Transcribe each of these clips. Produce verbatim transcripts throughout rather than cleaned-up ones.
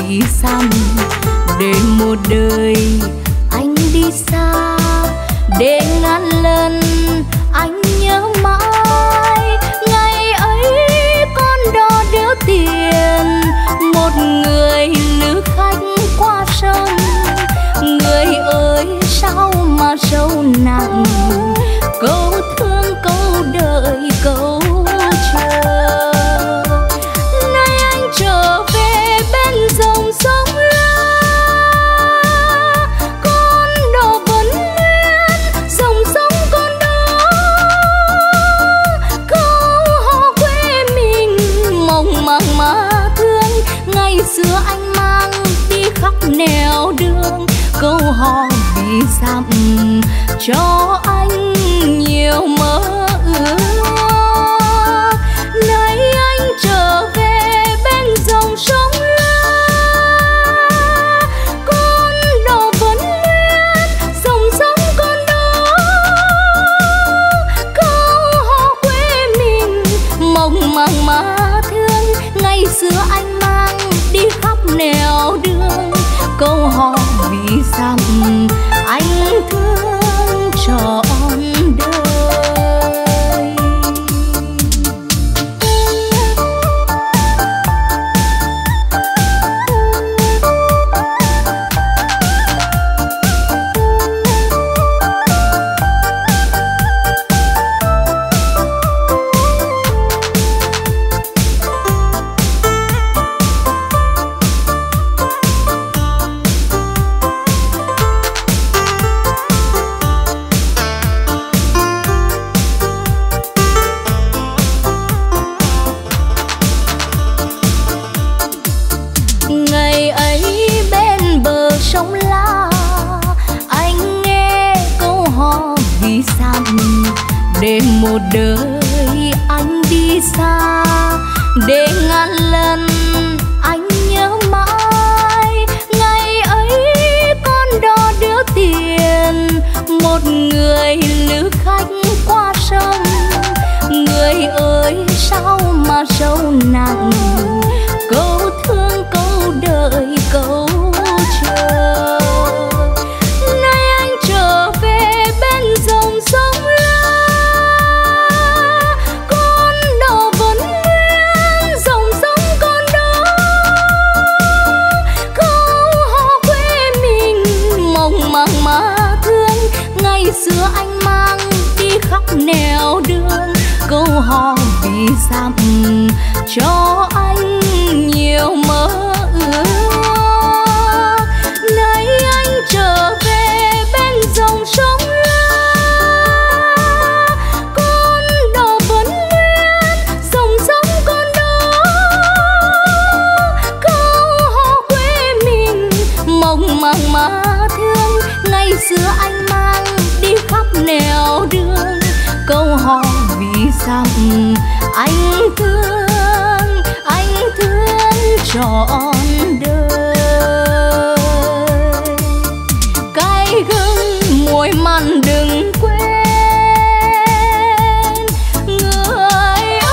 vì xăm để một đời anh đi xa, để ngàn lần anh nhớ mãi. Ngày ấy con đò đếu tiền, một người lữ khách qua sông. Người ơi sao mà sâu nặng, câu thương câu đợi câu chờ. Nay anh trở về bên dòng sông La, con đò vẫn nguyên dòng sông con đó. Câu hò quê mình mộng màng mà thương, ngày xưa anh mang đi khắp nẻo đường. Câu hò vì dặm cho anh nhiều mơ ước. Nay anh trở về bên dòng sông La, con đò vẫn nguyên dòng sông con đó. Câu hò quê mình mộng màng mà thương, ngày xưa anh mang đi khắp nẻo đường. Câu hò vì dặm anh thương trọn đời. Để một đời anh đi xa, để ngàn lần anh nhớ mãi. Ngày ấy con đò đếu tiền, một người lữ khách qua sông. Người ơi sao mà sâu nặng, câu thương câu đợi câu chờ. Nay anh trở về bên dòng sông La, con đò vẫn nguyên dòng sông con đó. Câu hò quê mình mộng màng mà thương, ngày xưa anh mang đi khắp nẻo đường. Câu hò vì dặm cho anh nhiều mơ ước. Nay anh trở về bên dòng sông La, con đò vẫn nguyên dòng sông con đó. Câu hò quê mình mộng màng mà thương, ngày xưa anh mang đi khắp nẻo đường. Câu hò vì dặm anh thương, anh thương trọn đời. Cái gương muối mặn đừng quên người ơi.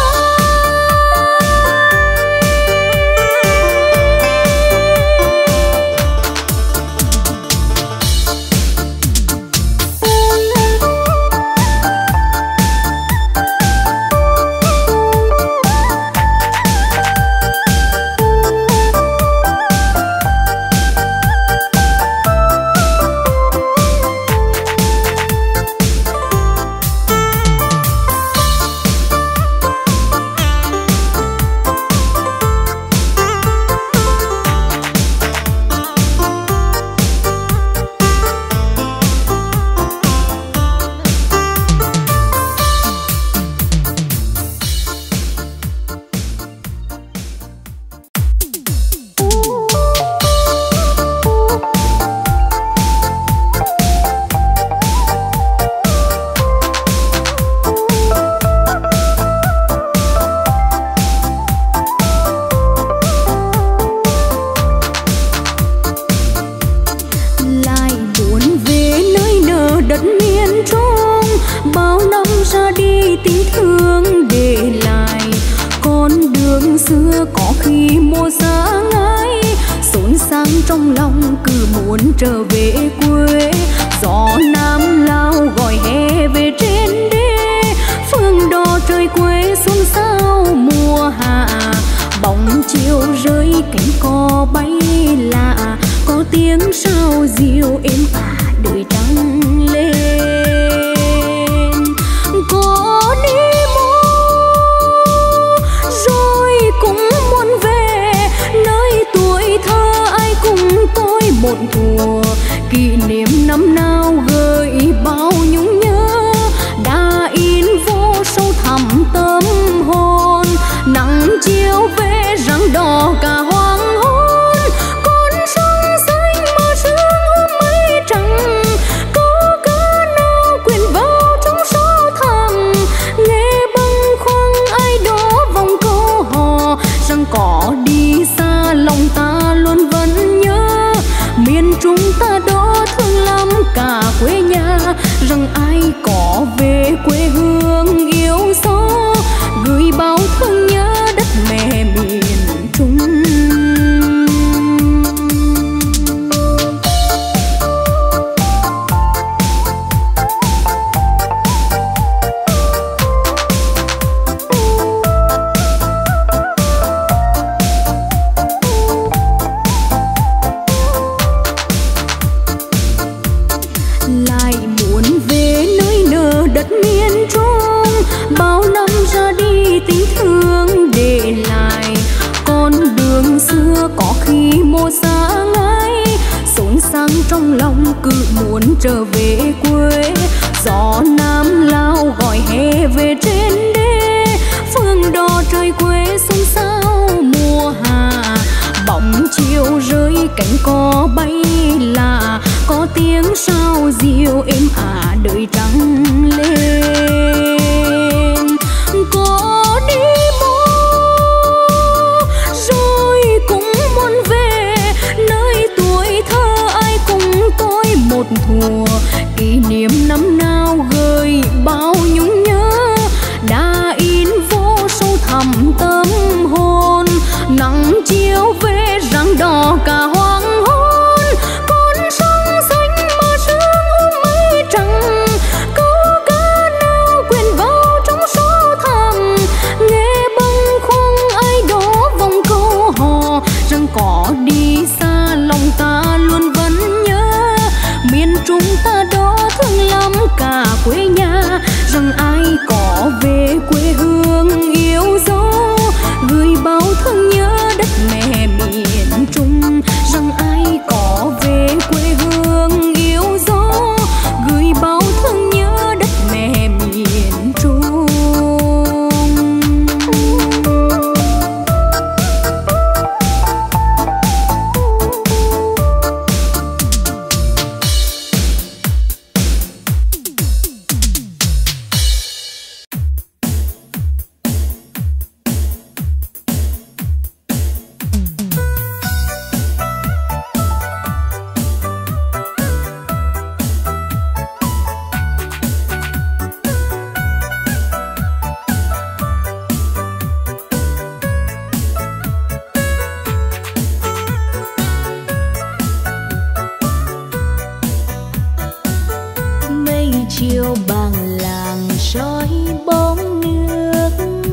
xưa có khi mùa xa ngái xôn sáng trong lòng cứ muốn trở về quê. Gió Nam lao gọi hè về trên đê, phương đò trời quê xuân sao mùa hạ. Bóng chiều rơi cánh cò bay lạ, có tiếng sao diều êm ả đời trắng lên. Có đi mô rồi cũng muốn về nơi tuổi thơ ai cùng tôi một thùa. Kỷ niệm năm nào gợi bao nhung nhớ đã in vô sâu thẳm tâm hồn. Nắng chiều về răng đỏ cả hoàng hôn, con sông xanh mơ sương hôm mây trắng. Câu ca nào quyện vào trong số thẳm, nghe bâng khuâng ai đó vòng câu hò. Rằng có đi xa lòng ta luôn vẫn nhớ, miền Trung ta đó thương lắm cả quê nhà. Rằng ai có về quê hương yêu gió, gửi bao thương nhớ đất mẹ miền Trung. Lại muốn về nơi nở đất miền Trung, bao năm ra đi tình thương để lại. Con đường xưa có khi mô xa ngay, sống sang trong lòng cứ muốn trở về quê. Gió Nam lao gọi hè về trên đê, phương đò trời quê xuân sao mùa hạ. Bóng chiều rơi cánh cò bay lạ, có tiếng sao diều êm ả đời trắng lên. Có đi mô rồi cũng muốn về nơi tuổi thơ ai cùng tôi một thùa. Kỷ niệm năm nào gợi bao nhung nhớ đã in vô sâu thẳm tâm hồn. Nắng chiều về răng đỏ cả hoàng hôn, con sông xanh mơ sương hôm mây trắng. Câu ca nào quyện vào trong số thẳm, nghe bâng khuâng ai đó vòng câu hò. Rằng có đi xa lòng ta luôn vẫn nhớ, miền Trung ta đó thương lắm cả quê nhà. Rằng ai có về quê hương yêu dấu, gửi bao thương nhớ đất mẹ miền Trung. Rằng ai có về quê hương yêu dấu, gửi bao thương nhớ đất mẹ miền Trung. Chiều bằng làng soi bóng nước,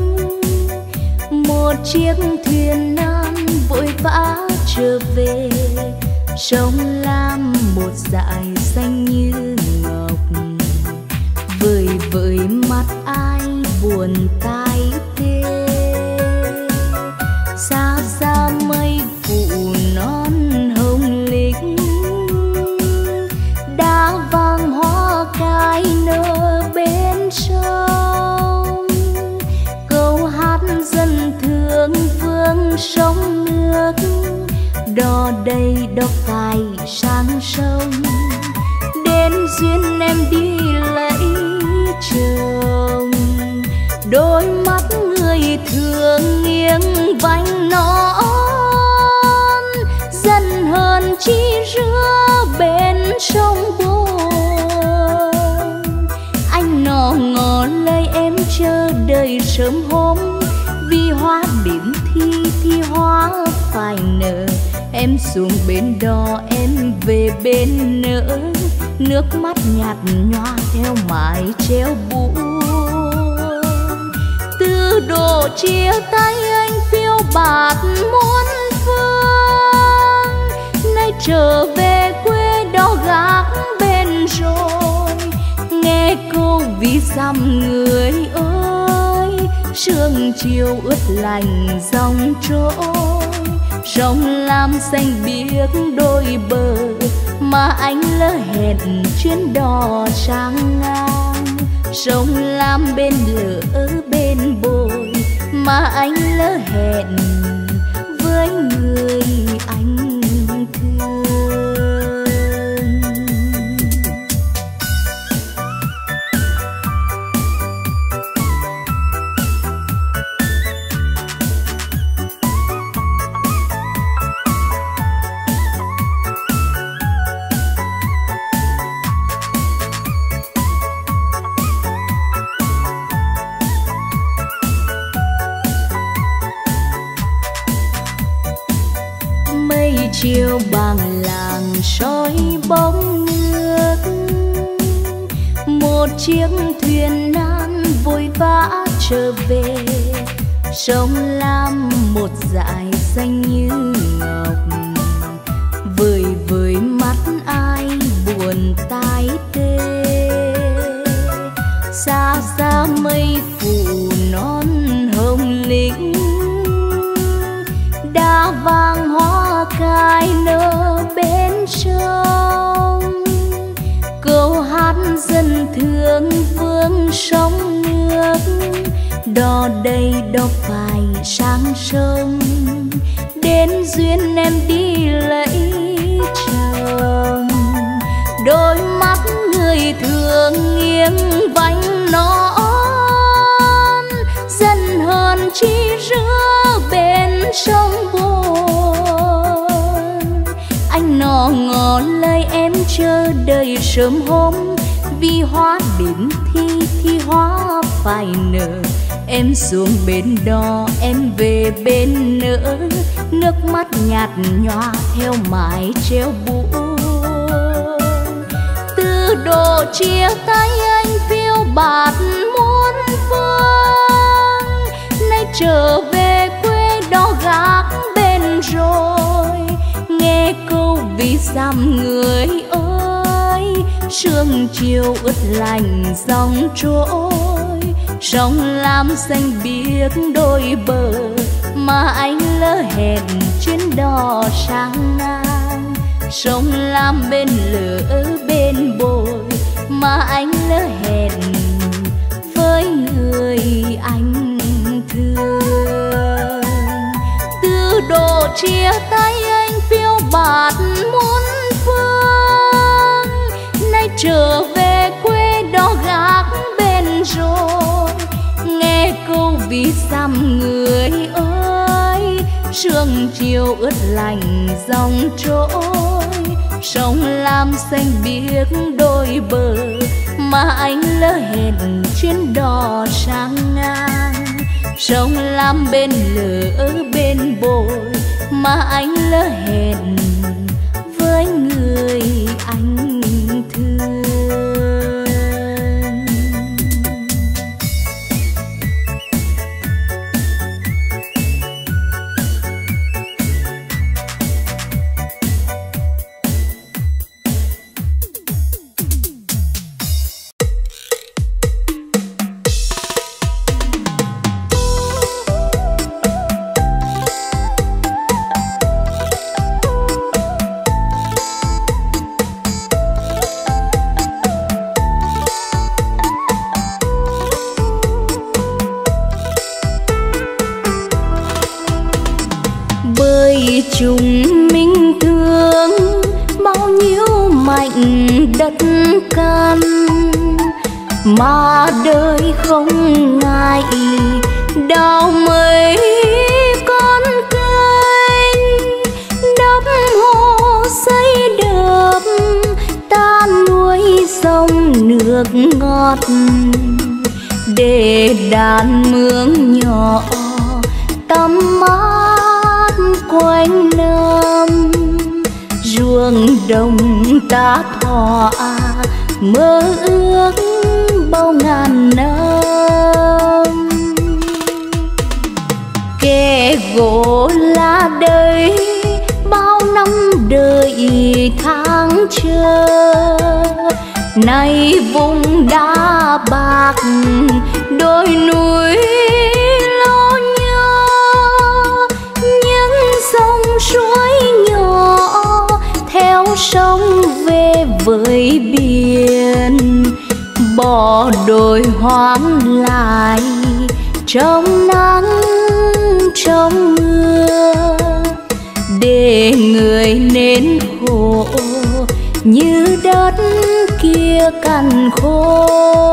một chiếc thuyền nan vội vã trở về. Sông Lam một dải xanh như ngọc, vời vợi mắt ai buồn tai tê. Xa xa mây phủ non hồng linh, đã vàng hoa cài nở bên sông. Câu hát dân thương phương sông nước, đò đầy đò cài sang sông. Đến duyên em đi lấy chồng, đôi mắt người thương nghiêng vành nón. Dần hơn chi rứa bên sông buồn, anh nọ ngỏ lời em chờ đợi sớm hôm. Vì hoa điểm thi thì hoa phải nở, em xuống bên đó em về bên nỡ, nước mắt nhạt nhòa theo mái treo buồn. Từ độ chia tay anh phiêu bạt muôn phương, nay trở về quê đó gác bên rồi, nghe câu ví dặm người ơi, sương chiều ướt lạnh dòng trôi, sông lam xanh biếc đôi bờ mà anh lỡ hẹn chuyến đò sang ngang. Sông lam bên lỡ bên bồi mà anh lỡ hẹn với người anh thương. Chiều bằng làng soi bóng nước, một chiếc thuyền nan vội vã trở về. Sông lam một dải xanh như ngọc, vời vời mắt ai buồn tai tê. Xa xa mây phủ non hồng lĩnh, đá vàng hoa cài nở bên sông. Câu hát dân thương vương sông nước, đò đầy đò phải sang sông. Đến duyên em đi lấy chồng, đôi mắt người thương nghiêng vành non, dần hơn chi rứa bên sông buồn. Anh nọ ngỏ lời em chờ đợi sớm hôm, vì hoa đến thi thì hoa phải nở. Em xuống bên đó em về bên nỡ, nước mắt nhạt nhòa theo mái treo buồn. Từ độ chia tay anh phiêu bạt muôn phương, nay trở về quê đó gác bên rồi, nghe câu ví dặm người ơi, sương chiều ướt lạnh dòng trôi. Sông lam xanh biếc đôi bờ mà anh lỡ hẹn chuyến đò sang ngang. Sông lam bên lỡ bên bồi mà anh lỡ hẹn với người anh thương. Từ độ chia tay anh phiêu bạt muôn phương, nay trở về quê đó gác bên rồi, nghe câu ví dặm người ơi, sương chiều ướt lạnh dòng trôi. Sông lam xanh biếc đôi bờ mà anh lỡ hẹn chuyến đò sang ngang. Sông lam bên lỡ bên bồi mà anh lỡ hẹn với người anh thương. Chúng mình thương bao nhiêu mảnh đất can, mà đời không ngại đào mấy con kênh, đắp hồ xây đập ta nuôi sông nước ngọt, để đàn mương nhỏ tắm mát quanh năm. đồng ta thỏa mơ ước bao ngàn năm. Kẻ gỗ là đời bao năm đợi tháng chờ, nay vùng đá bạc đôi núi lo nhớ, những sông suối nhỏ theo sông về với biển, bỏ đồi hoang lại trong nắng trong mưa, để người nên khổ như đất kia cằn khô.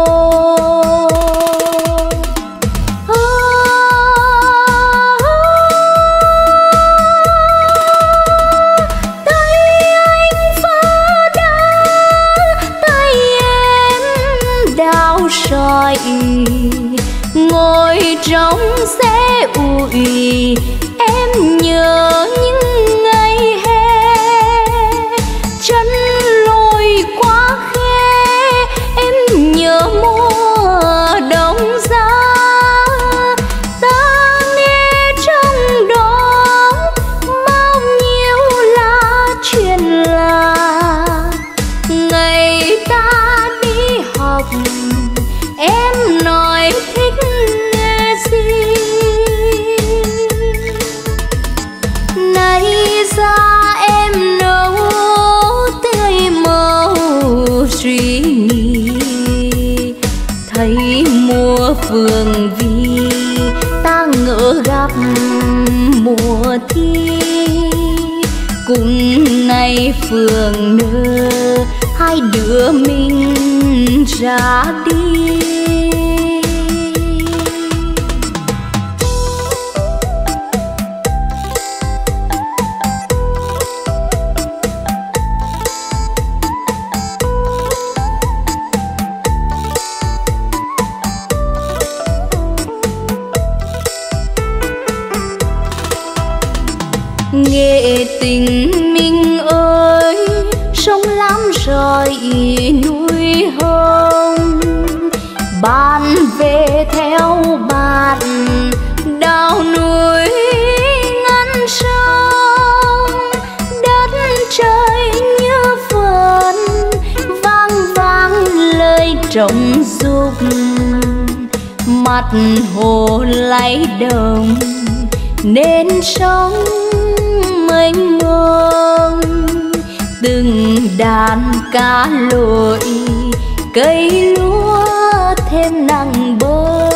Ngồi trong xe ủi em nhớ những ngày hè, chân lội qua khe em nhớ mùa đông giá, ta nghe trong đó bao nhiêu là chuyện là ngày ta đi học em nói thích nghe gì. Nay ra em nấu tươi màu suy nghĩ, thấy mùa phường vi ta ngỡ gặp mùa thi, cùng ngày phường nơ hai đứa mình ra đi. Nghệ tình mình ơi, sông Lam rời núi Hồng, bạn về theo bạn đào núi ngăn sông, đất trời như vườn vang vang lời trống dục, mặt hồ lay động nên sông mênh mông, từng đàn cá lội cây lúa thêm nắng bông.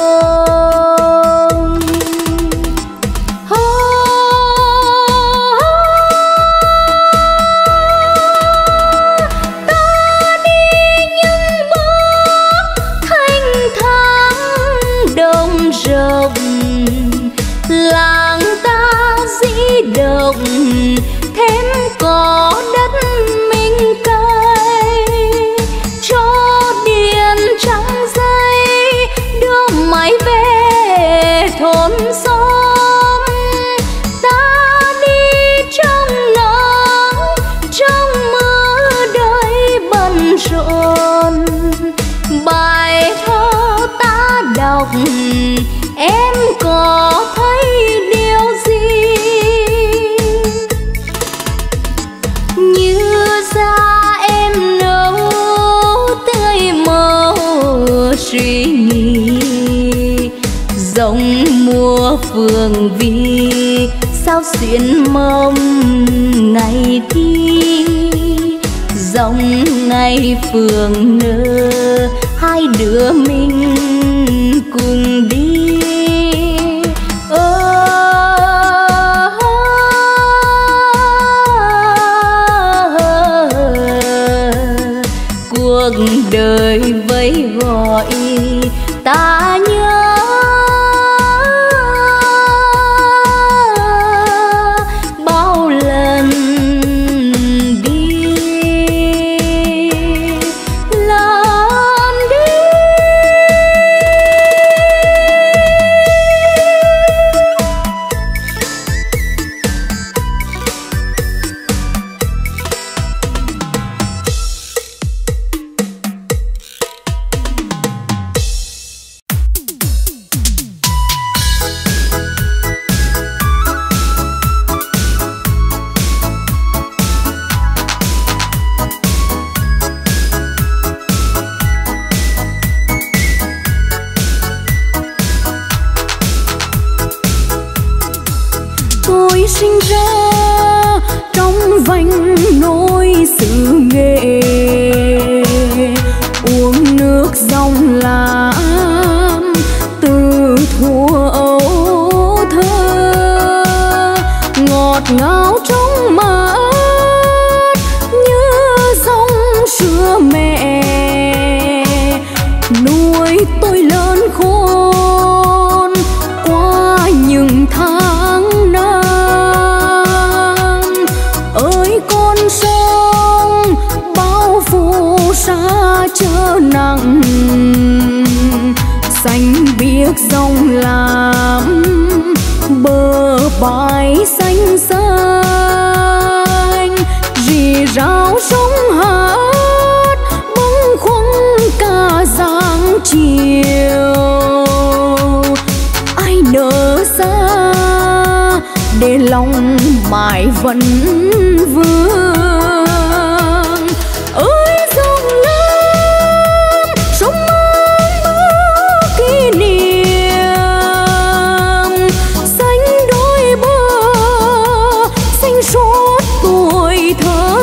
Ta đi những bước thanh thang đồng rộng, làng ta di động thêm có đất mình cày, cho điện trắng dây đưa máy về thôn xóm. Ta đi trong nắng trong mưa đời bận rộn, bài thơ ta đọc em có thấy điều gì như ra em nấu tươi màu suy nghĩ, giống mùa phường vi sao xuyên mong ngày thi, giống ngày phường nơ hai đứa mình cùng đi. Cuộc đời vẫy gọi ta nhớ bao lần đi lần đi. ngáo trong mắt như dòng sữa mẹ nuôi tôi lớn khôn qua những tháng năm. Ơi con sông bao phủ xa chớ nặng, xanh biếc dòng làm bờ bãi xanh xanh, rì rào sóng hát bâng khuâng cả dáng chiều. Ai nỡ xa để lòng mãi vẫn vương. Ơi dòng lam sông mang mơ kỷ niệm, xanh đôi bờ xanh suốt tuổi thơ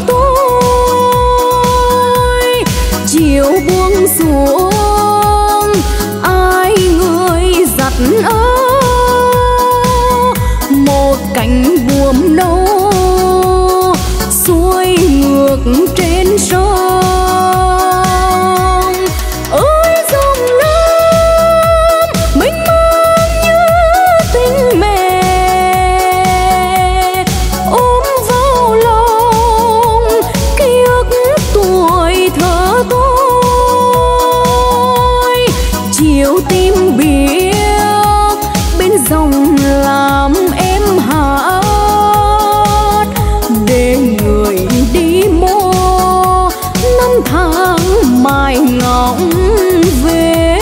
tôi. Chiều buông xuống ai người giặt áo, một cánh buồm nâu xuôi ngược trên sông. Ơi dòng lam mênh mang như tình mẹ, ôm vào lòng ký ức tuổi thơ tôi. Chiều tim biếc bên dòng làm em hát, để người đi mô năm tháng mãi ngóng về.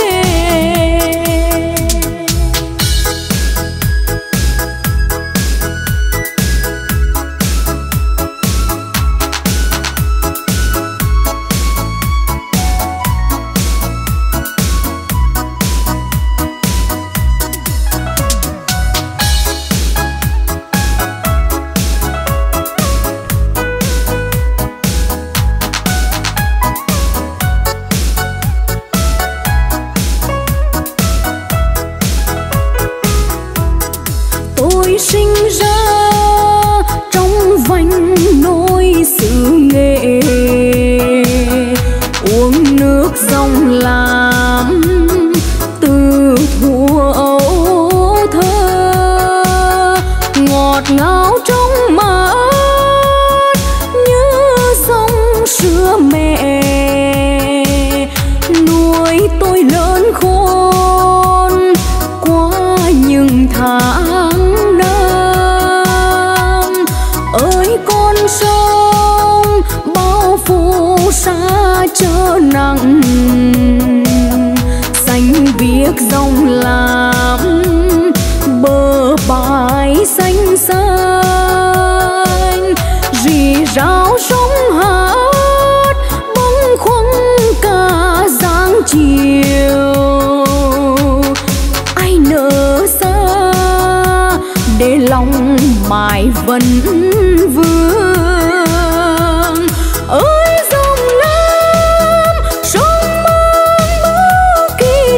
Tôi sinh ra trong vành nôi xứ Nghệ, uống nước dòng lam từ thuở ấu thơ, ngọt ngào trong mắt như dòng sữa mẹ nuôi tôi lớn khôn qua những tháng năm. Ơi con sông bao phủ xa chớ nặng, xanh biếc dòng làm bờ bãi xanh xanh, rì rào sóng hát bâng khuâng cả dáng chiều. Ai nỡ xa để lòng mãi vẫn vương. Ơi dòng lam sông mang mơ kỷ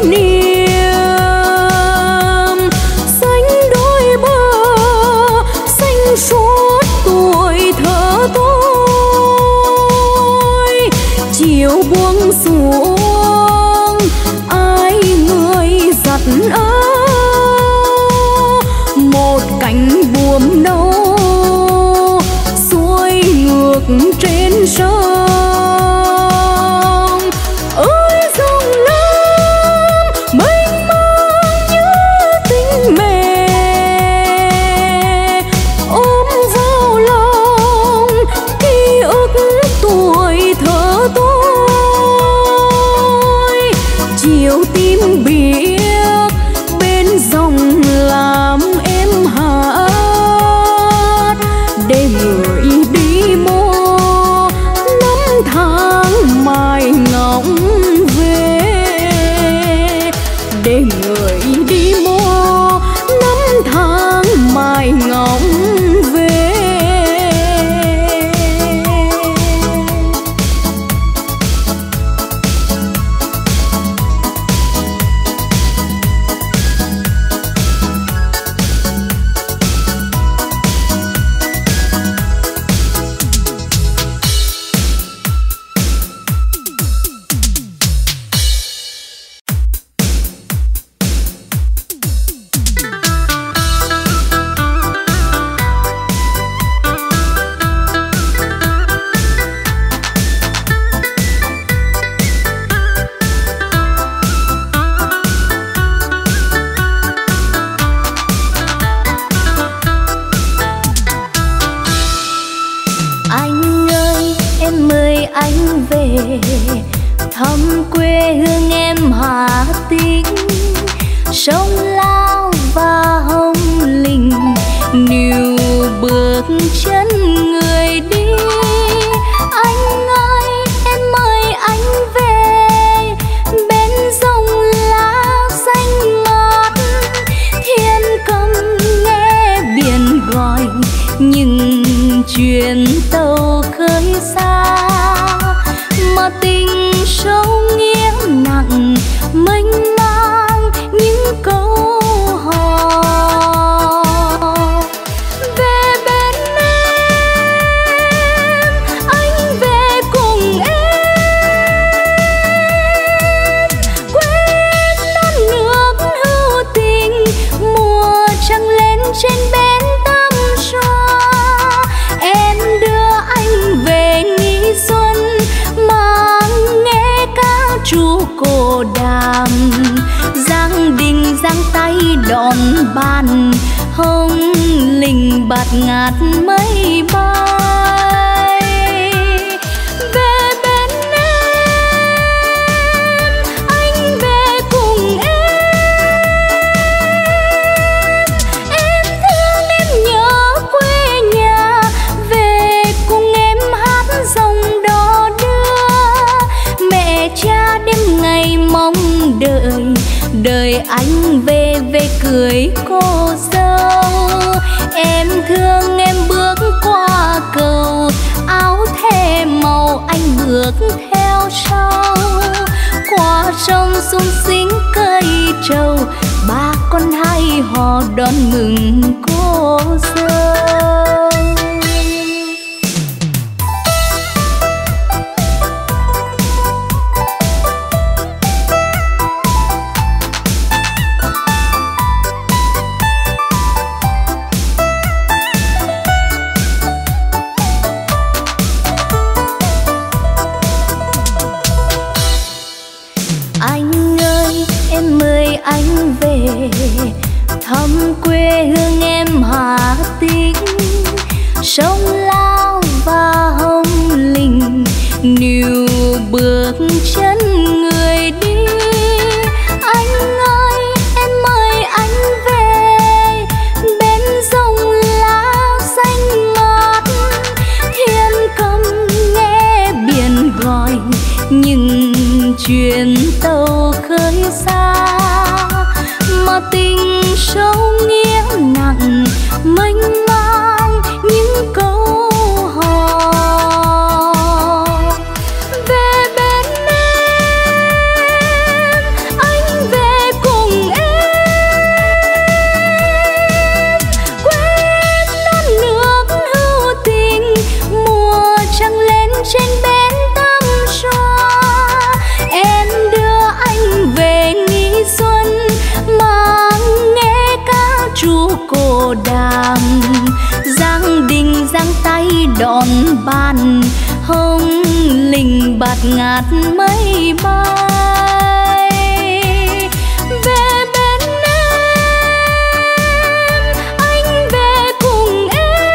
niệm, xanh đôi bờ xanh suốt tuổi thơ tôi. Chiều buông xuống ai người giặt áo, một cánh buồm nâu xuôi ngược trên sông. Ơi dòng lam mênh mang như tình mẹ, ôm vào lòng ký ức tuổi thơ tôi. Chiều tim biếc bên dòng làm em hát, để người đi mô năm Anh ơi em mời anh về thăm quê hương em Hà Tĩnh, sông Lao và Hồng Linh níu bước chân người đi. Anh ơi em mời anh về bên dòng lá xanh ngát, thiên cầm nghe biển gọi những chuyến tàu khơi xa, mà tình sâu nghĩa nặng mênh mang những câu hò. Về bên em, anh về cùng em, quên non nước hữu tình, mùa trăng lên trên bến Tam Xoa. Em đưa anh về nghỉ xuân, mang nghe ca ru cổ đàm, giang đình giang tay đón bàn, hồng linh bạt ngát mây bay. Về bên em, anh về cùng em, em thương em nhớ quê nhà, về cùng em hát dòng đò đưa. Mẹ cha đêm ngày mong đợi, đời anh về về cưới cô dâu. Em thương em bước qua cầu, áo thề màu anh bước theo sau. Qua sông sung sính cây trầu, ba con hai hò đón mừng cô dâu. Anh về thăm quê hương em Hà Tĩnh, sông Lao và Hồng Linh níu bước chân người đi. Anh ơi em mời anh về bên dòng lá xanh ngát, thiên cầm nghe biển gọi những chuyến tàu khơi xa, mà tình sâu nghĩa nặng mênh mang những câu hò. Về bên em, anh về cùng em, quên non nước hữu tình, mùa trăng lên trên bến Tam Xoa. Em đưa anh về nghỉ xuân, mang nghe ca ru cổ đàm, giang đình giang tay đón bàn, hồng linh bạt ngát mây bay. Về bên em, anh về cùng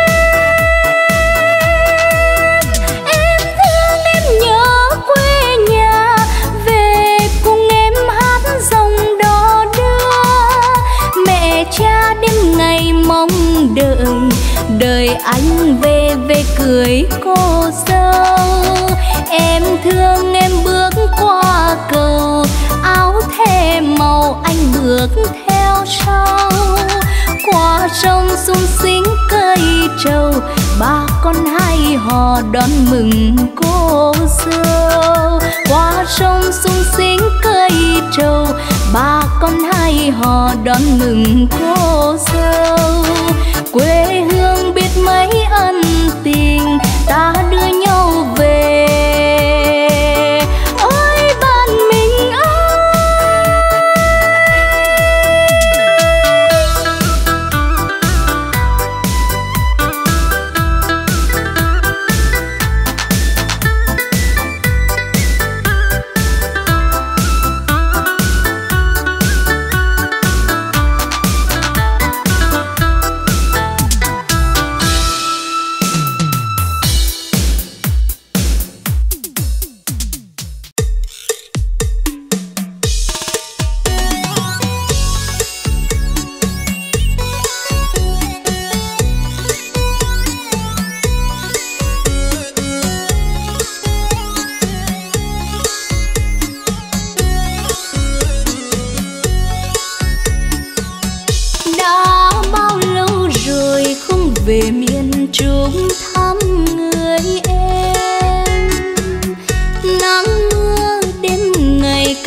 em, em thương em nhớ quê nhà, về cùng em hát dòng đò đưa. Mẹ cha đêm ngày mong đợi, đời anh về về cưới cô dâu. Em thương em bước qua cầu, áo thề màu anh bước theo sau. Qua sông sung sính cây trầu, ba con hai hò đón mừng cô dâu. Qua sông sung sính cây trầu, ba con hai hò đón mừng cô dâu. Quê hương biết mấy ân tình, ta đưa nhau về. Ôi bạn mình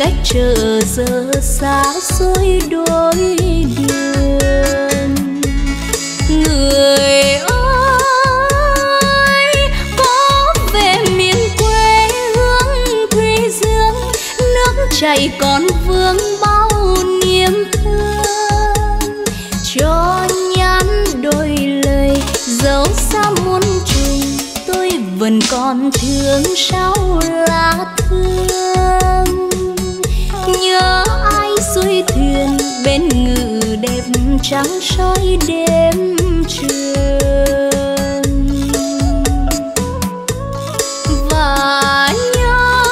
cách chợ giờ xa xôi đôi đường. Người ơi có về miền quê hương Thủy Dương, nước chảy còn vương bao niềm thương. Cho nhắn đôi lời dẫu xa muôn trùng, tôi vẫn còn thương sao lá thương. Nhớ ai xuôi thuyền bên ngự đẹp trắng soi đêm trường. Và nhớ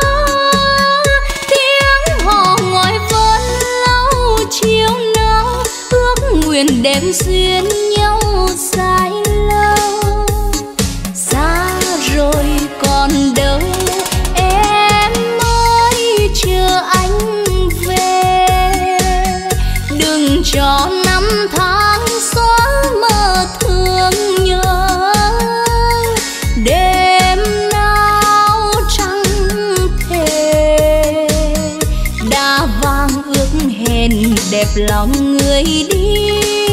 tiếng hò ngòi vân lâu chiều nào, ước nguyện đêm duyên nhau dài lâu. Xa rồi còn đâu em ơi, chờ anh về. Đừng cho năm tháng xóa mơ thương nhớ. Đêm nào trăng thề đã vang ước hẹn đẹp lòng người đi.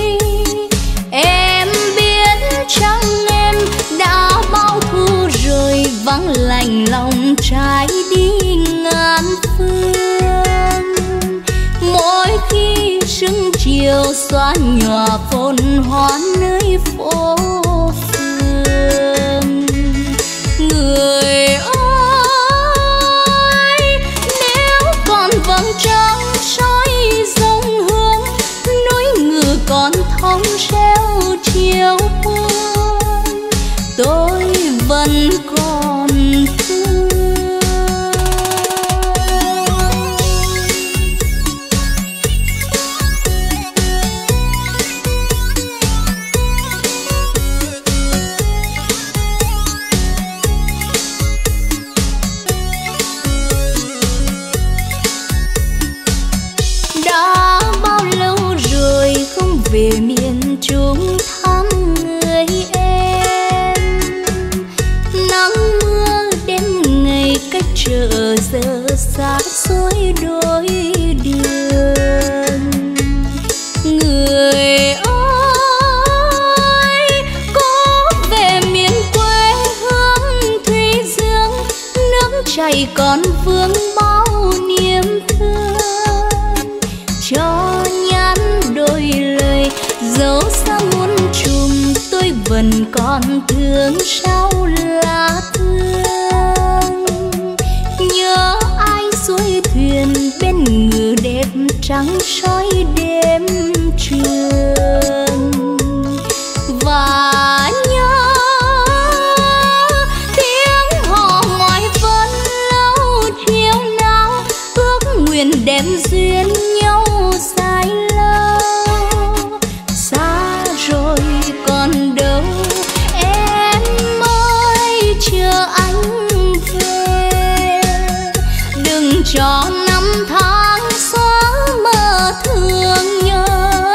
Em biết chăng em đã bao thu rồi, vắng lạnh lòng trái đi ngàn phương. Mỗi khi sương chiều xóa nhòa phồn hoa nơi phố phường. Người ơi nếu còn vầng trăng soi dòng hương, núi ngự còn thông reo chiều buông, tôi vẫn còn thương. Đã bao lâu rồi không về miền Trung thăm người em. Nắng mưa đêm ngày cách chợ giờ xa xôi đôi đường. Người ơi có về miền quê hương Thủy Dương, nước chảy còn vương bao niềm thương. Cho nhắn đôi lời dẫu xa muôn trùng, tôi vẫn còn thương sao lá thương. Nhớ ai xuôi thuyền bên ngự đẹp trắng soi đêm trường. Và nhớ tiếng hò ngòi vân lâu chiều nào, ước nguyện đem duyên nhau dài lâu. Xa rồi còn đâu em ơi, chờ anh về. Đừng cho năm tháng xóa mơ thương nhớ.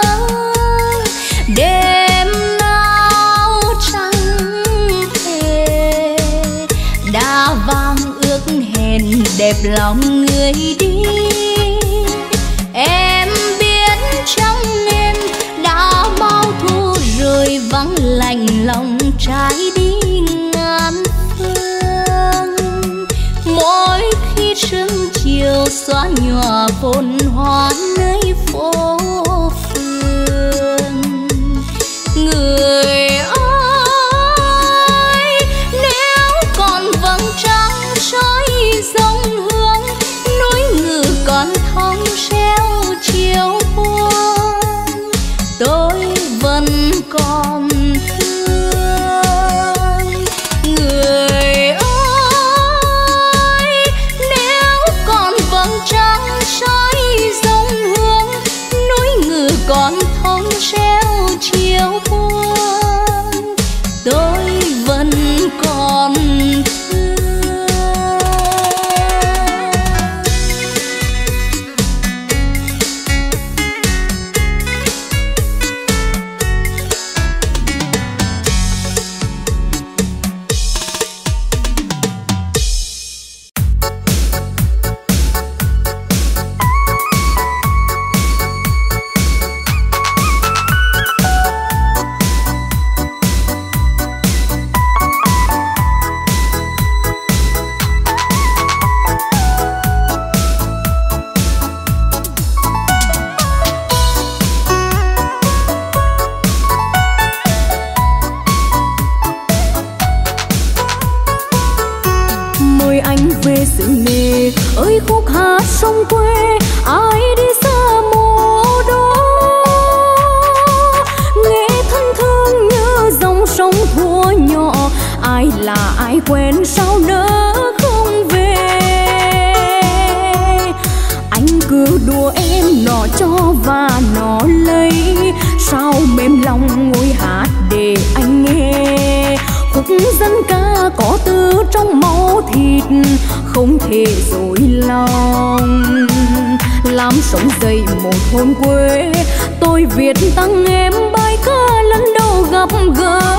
Đêm nào trăng thề đã vang ước hẹn đẹp lòng người đi. Em biết chăng em đã bao thu rồi, vắng lạnh lòng trái đi ngàn phương. Mỗi khi sương chiều xóa nhòa phồn hoa nơi phố phường. Người ơi nếu còn vầng trăng soi dòng hương, núi ngự còn thông reo chiều buông, tôi vẫn còn thương. Người ơi nếu còn vầng trăng soi dòng hương, xứ nghề ơi khúc hát sông quê ai đi xa mồ đó nghe thân thương như dòng sông thuở nhỏ ai là ai quen sao nỡ không về anh cứ đùa em nó cho và nó lấy sao mềm lòng ngồi hát để anh nghe khúc dân ca có từ trong máu thịt không thể dối lòng làm sống dậy một hồn quê tôi viết tặng em bài ca lần đầu gặp gỡ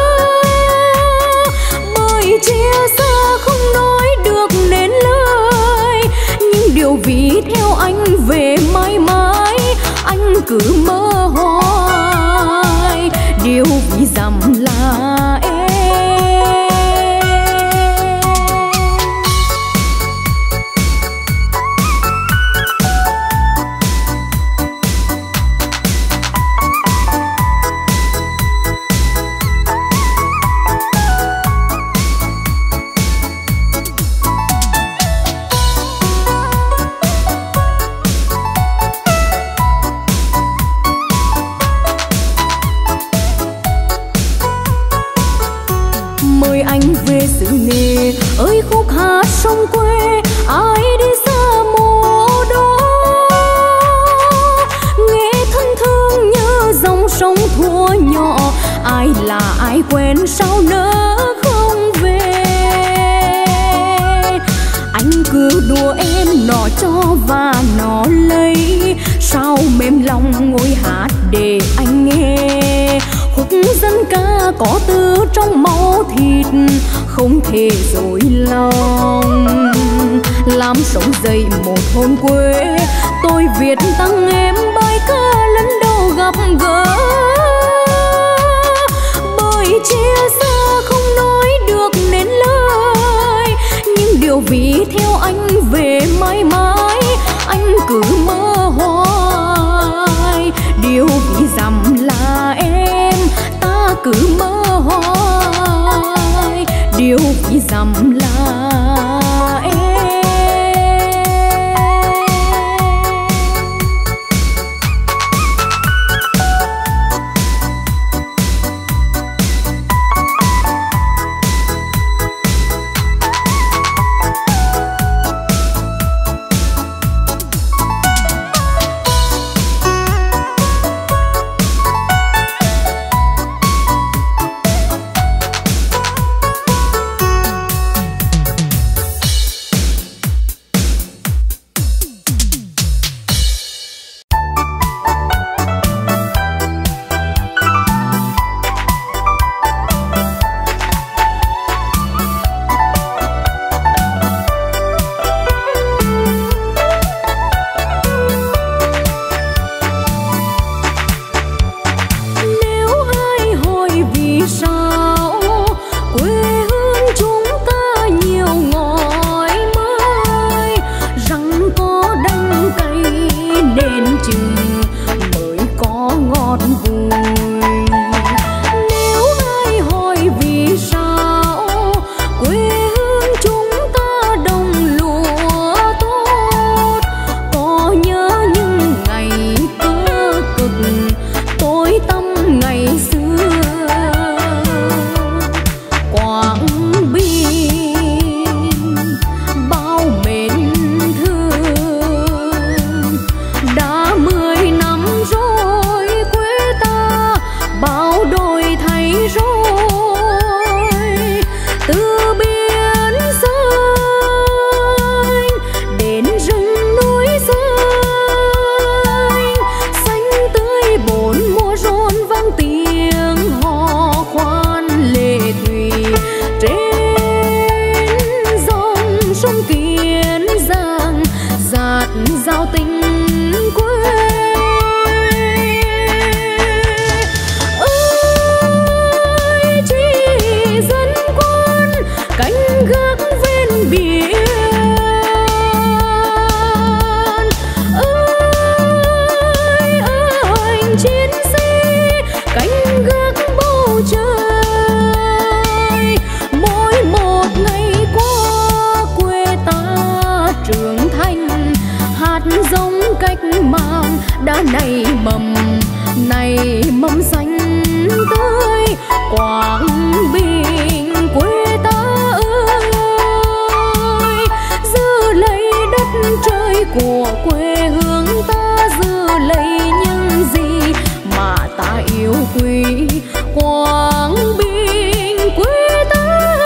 bởi chia xa không nói được nên lời nhưng điều vì theo anh về mãi mãi anh cứ mơ hoài điều vì dằm là em. Xứ nghề ơi khúc hát sông quê ai đi xa mồ đó nghe thân thương như dòng sông thuở nhỏ ai là ai quen sao nỡ không về anh cứ đùa em nó cho và nó lấy sao mềm lòng ngồi hát để anh nghe khúc dân ca có từ trong máu thịt không thể dối lòng làm sống dậy một hồn quê tôi viết tặng em bài ca lần đầu gặp gỡ bởi chia xa không nói được nên lời nhưng điều vì theo anh về mãi mãi anh cứ mơ hoài điều vì dằm là em ta cứ mơ hoài điều vì dằm là em. Trên đã nảy mầm, nảy mầm xanh tươi Quảng Bình quê ta ơi. Giữ lấy đất trời của quê hương ta, giữ lấy những gì mà ta yêu quý. Quảng Bình quê ta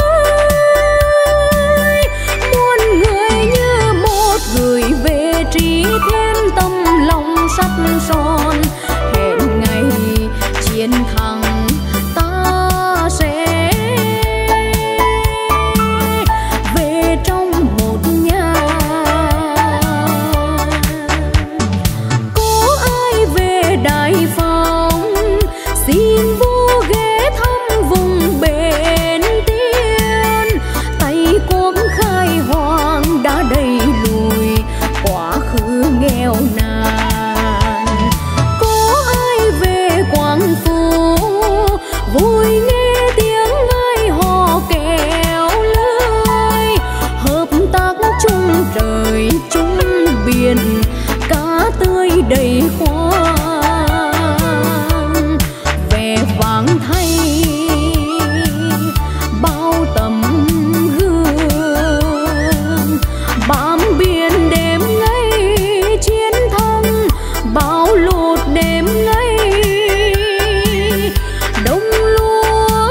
ơi, muôn người như một gửi về trí thiên, tâm lòng sắt son. Hẹn ngày chiến thắng ta sẽ về trong một nhà. Có ai về Đại Phong xin vô ghé thăm vùng bến tiên. Tay quốc khai hoang đã đẩy lùi quá khứ nghèo nàn. Có ai về Quảng Phú vui nghe tiếng ai hò kéo lưới. Hợp tác chung trời chung biển, cá tươi đầy khoang. Vẻ vang thay bao tấm gương, bám biển đêm ngày chiến thắng, bão lụt đêm ngày đông lúa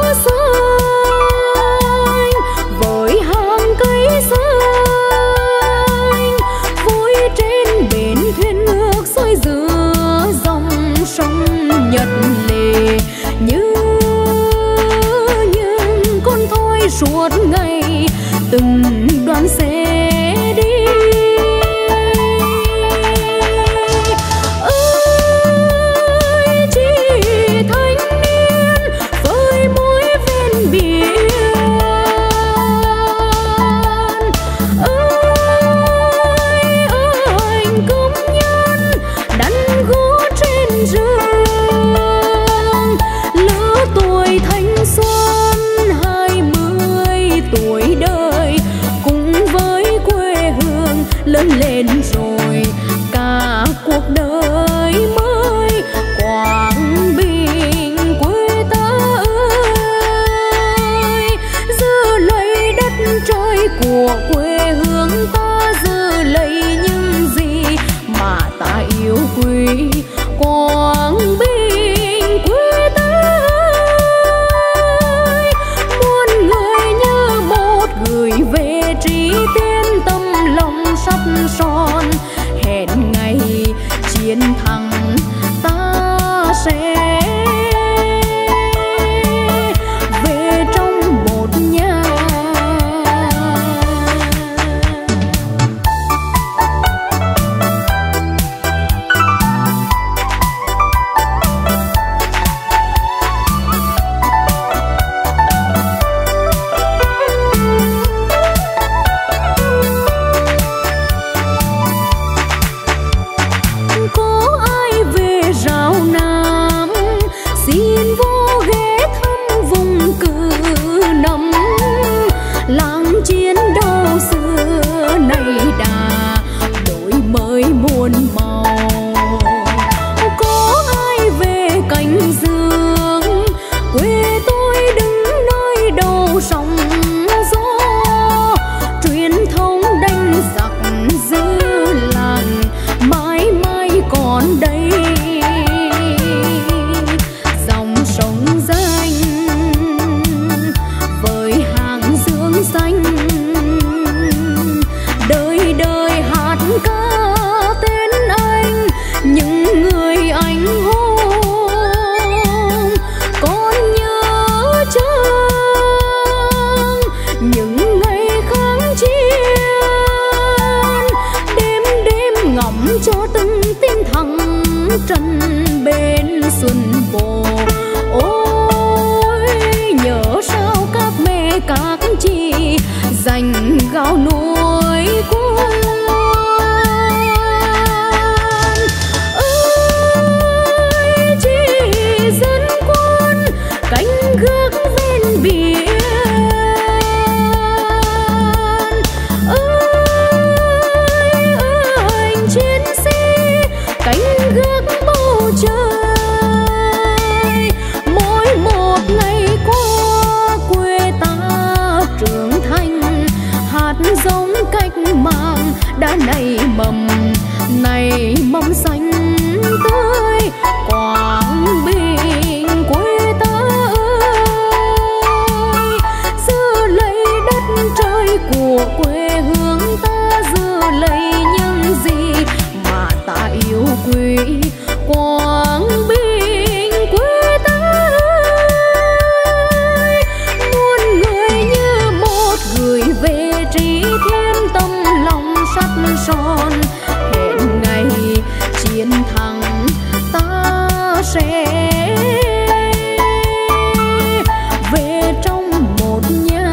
xanh. Với hàng cây xanh vui trên bến thuyền ngược xuôi giữa dòng sông Nhật Lệ. Như những con thoi suốt ngày từng đoàn xe đi. Ơi chị thanh niên phơi muối ven biển, ơi anh công nhân đánh gỗ trên rừng. Lứa tuổi thanh xuân hai mươi tuổi đời, cùng với quê hương lớn lên rồi cả cuộc đời mới. Quảng Bình quê ta ơi, giữ lấy đất trời của quê hương ta, giữ lấy những gì mà ta yêu quý. Quảng Bình quê ta ơi, muôn người như một gửi về trí tiên, tâm lòng sắt son. Hẹn ngày chiến thắng ta sẽ về trong một nhà. Có ai về Rào Nam xin vô ghé thăm vùng cự nấm. Làng chiến đấu xưa nay đã đổi mới muôn màu. Có ai về Cảnh Dương quê tôi đứng nơi đầu sóng gió. Truyền thống đánh giặc giữ làng mãi mãi còn đây. Dòng sông danh với hàng dương xanh, đời đời hát ca tên anh. Những người anh hùng còn nhớ chăng những ngày kháng chiến. Đêm đêm ngắm cho từng tiếng thắng trần bên xuân bồ. Ôi nhớ sao các mẹ các chị dành gạo nuôi quân. Ơi chị dân quân canh gác ven biển. Ơi anh chiến sĩ canh gác mầm xanh tươi Quảng Bình quê ta ơi, giữ lấy đất trời của quê hương ta, giữ lấy những gì mà ta yêu quý. Quảng Bình quê ta ơi, muôn người như một gửi về trí thiên, tâm lòng sắt son. Hẹn ngày chiến thắng ta sẽ về trong một nhà.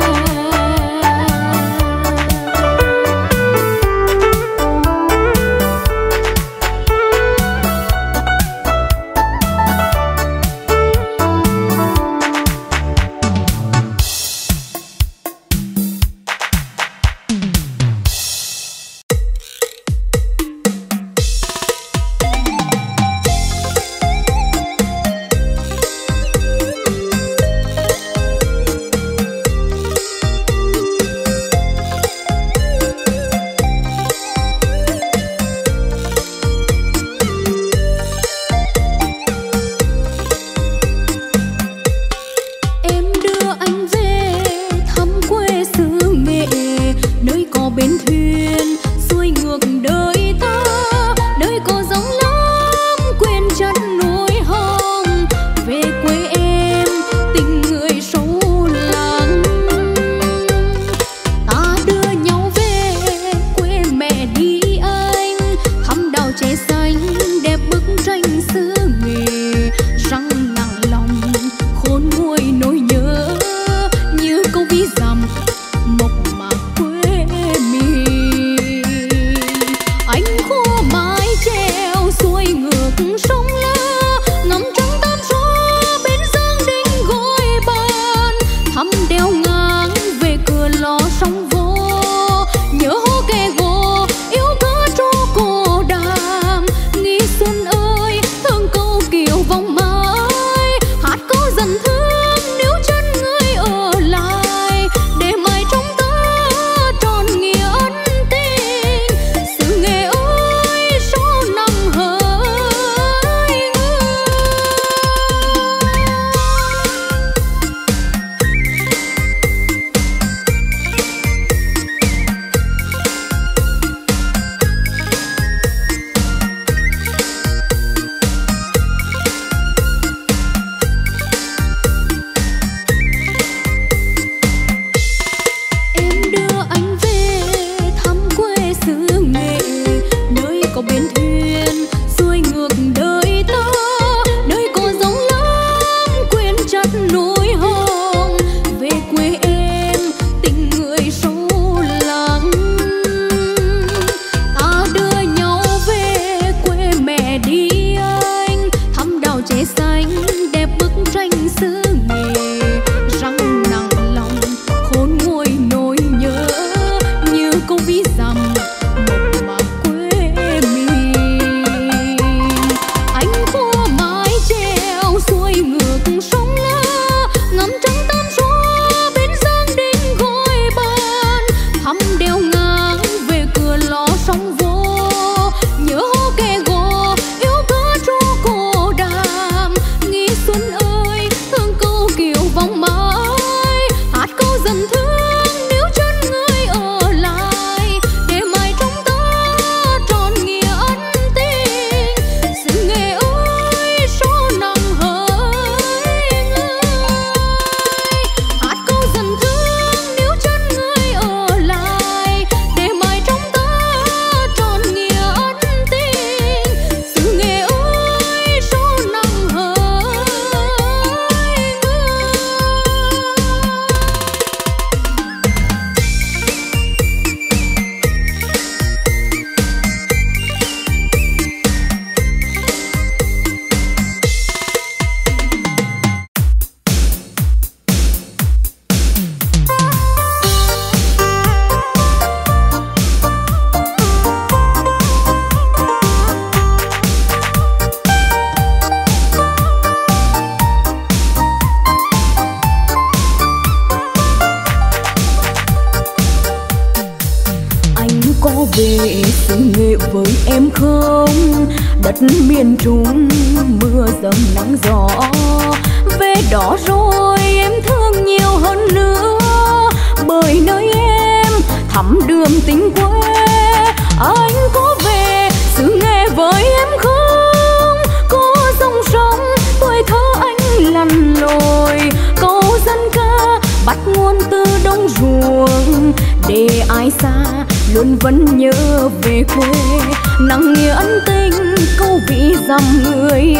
về xứ Nghệ với em không? Đất miền Trung mưa dầm nắng gió, về đó rồi em thương nhiều hơn nữa. Bởi nơi em thắm đường tình quê, anh có về xứ Nghệ với em không? Có dòng sông tuổi thơ anh lặn lội, câu dân ca bắt nguồn từ đồng ruộng. Để ai xa luôn vẫn nhớ về quê, nặng nghĩa ân tình câu vị dằm người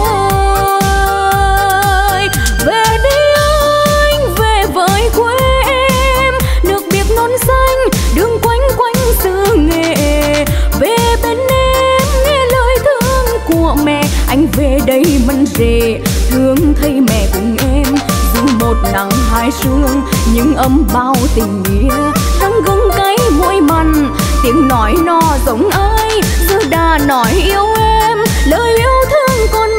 ơi. Về đi anh, về với quê em, nước biếc non xanh đường quanh quanh xứ Nghệ. Về bên em nghe lời thương của mẹ, anh về đây mân rể thương thấy mẹ cùng em. Dù một nắng hai sương nhưng ấm bao tình nghĩa, răng gừng cái môi mặn tiếng nói nó giống ai. Giờ đã nói yêu em lời yêu thương còn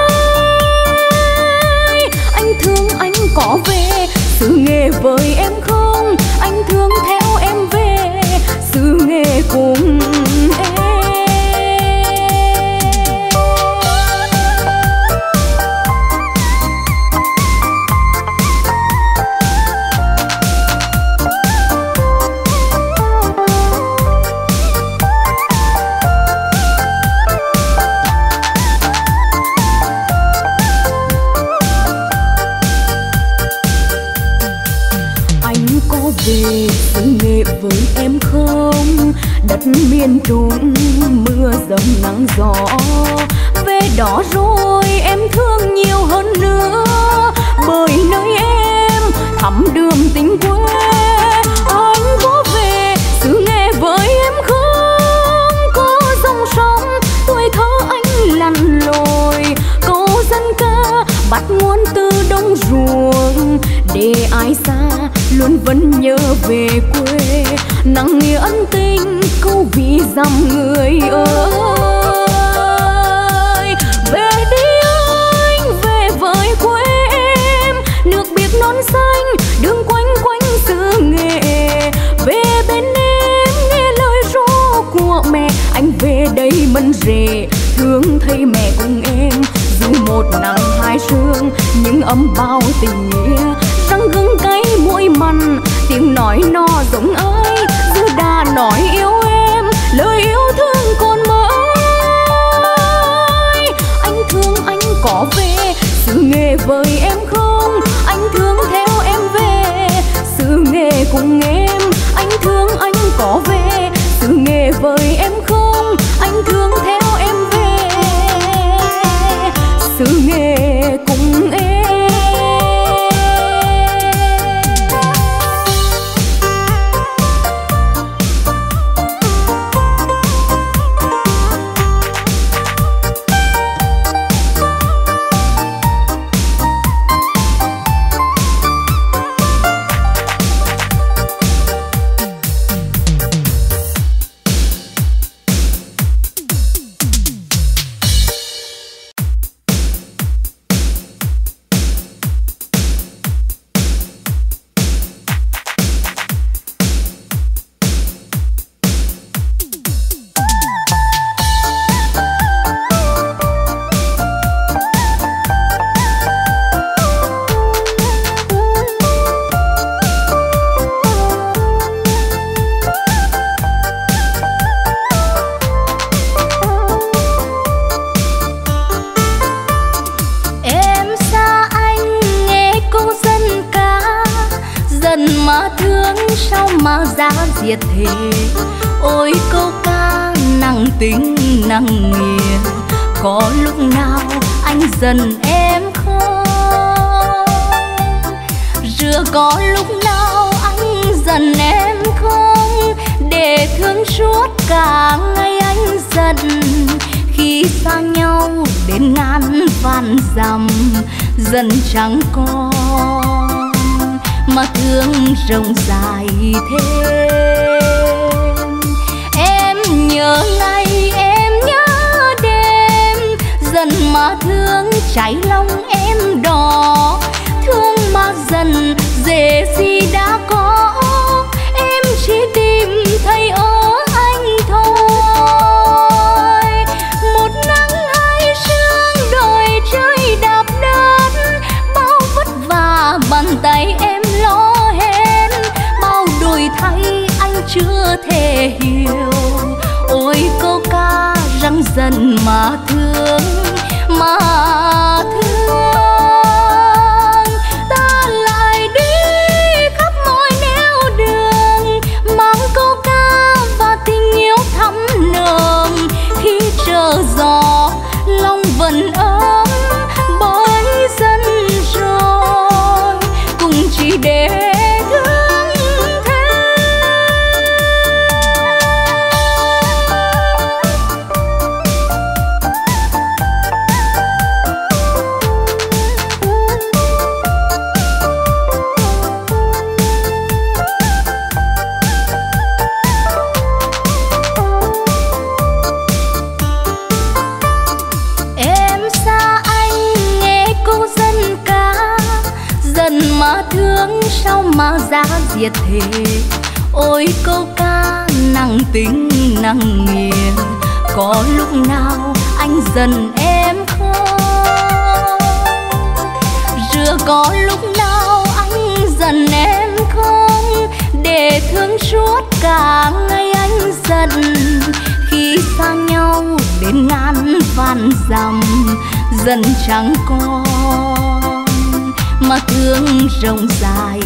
mãi. Anh thương anh có về xứ Nghệ với em không? Anh thương theo em về xứ Nghệ cùng em. Về xứ Nghệ với em không? Đất miền Trung mưa dầm nắng gió, về đó rồi em thương nhiều hơn nữa. Bởi nơi em thắm đường tình quê, anh có về xứ Nghệ với em không? Có dòng sông tuổi thơ anh lặn lội, câu dân ca bắt nguồn từ đồng ruộng. Để ai xa luôn vẫn nhớ về quê, nặng nghĩa ân tình câu vị dằm người ơi. Về đi anh, về với quê em, nước biếc non xanh đường quanh quanh xứ Nghệ. Về bên em nghe lời ru của mẹ, anh về đây mân rể thương thấy mẹ cùng em. Dù một nắng hai sương nhưng ấm bao tình nghĩa, răng gừng cái mũi mặn tiếng nói nó giống ai. Dù đã nói yêu em lời yêu thương còn mãi. Anh thương anh có về xứ Nghệ với em không? Anh thương theo em về xứ Nghệ cùng em. Anh thương anh có về xứ Nghệ với em không? Anh thương theo em về xứ Nghệ cùng em. Diệt thế ôi câu ca nặng tình nặng nghĩa, có lúc nào anh giận em không? Rửa có lúc nào anh giận em không? Để thương suốt cả ngày anh giận, khi xa nhau đến ngàn vạn dặm dần chẳng còn mà thương rộng dài thêm. Em nhớ ngày em nhớ đêm, dần mà thương cháy lòng em đỏ. Thương mà dần dễ gì đã có, em chỉ tìm thấy ở anh thể hiểu. Ôi câu ca răng dần mà thương, mà thương. Ta lại đi khắp mọi nẻo đường, mang câu ca và tình yêu thắm nồng. Khi chờ gió lòng vẫn ấm bởi dân rồi, cùng chỉ để sao mà giá diệt thế. Ôi câu ca nặng tình nặng nghiền, có lúc nào anh dần em không? Rửa có lúc nào anh dần em không? Để thương suốt cả ngày anh giận. Khi xa nhau đến ngàn vạn dặm, dần chẳng còn mà thương rộng dài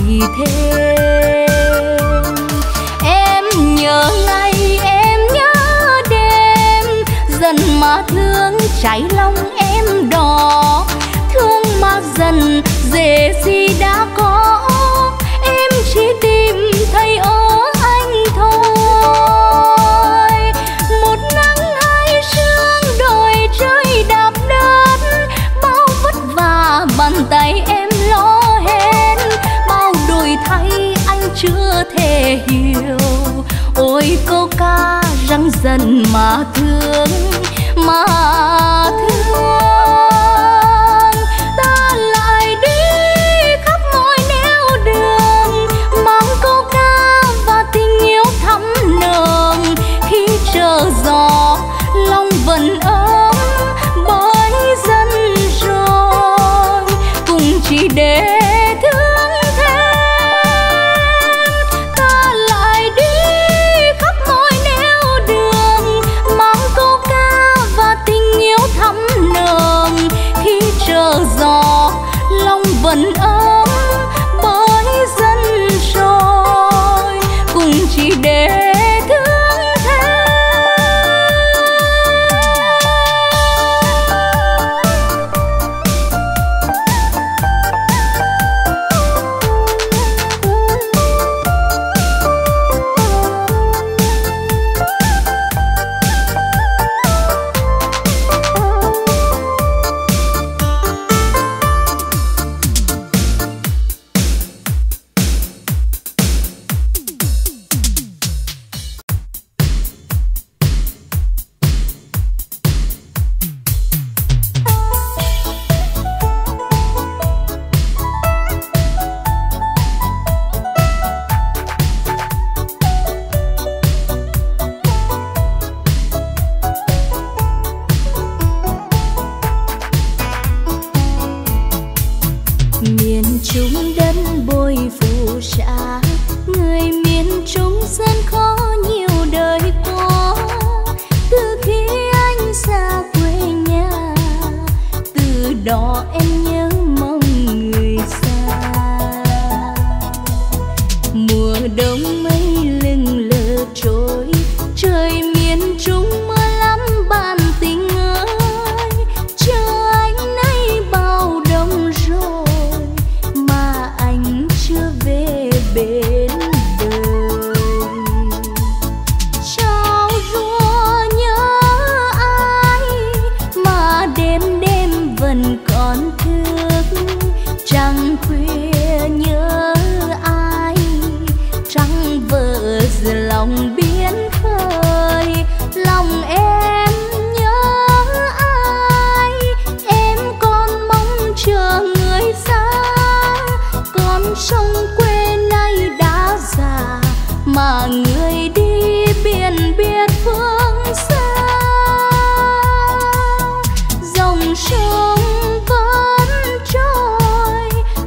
thêm. Em nhớ ngày, em nhớ đêm, dần mà thương cháy lòng em đỏ. Thương mà dần dễ gì đã có, em chỉ tìm thấy ở anh thôi. Một nắng hai sương đồi trời đạp đất, bao vất vả bàn tay em lo hết, bao đổi thay anh chưa thể hiểu. Ôi câu ca răng dần mà thương, mà thương. Ta lại đi khắp mọi nẻo đường, mang câu ca và tình yêu thắm nồng. Khi chờ gió lòng vẫn ấm bởi dân rồi, cùng chỉ để thương thêm. Ta lại đi khắp mọi nẻo đường, mang câu ca và tình yêu thắm nồng. Khi chờ gió lòng vẫn ấm bởi dân rồi, cùng chỉ để thương thêm.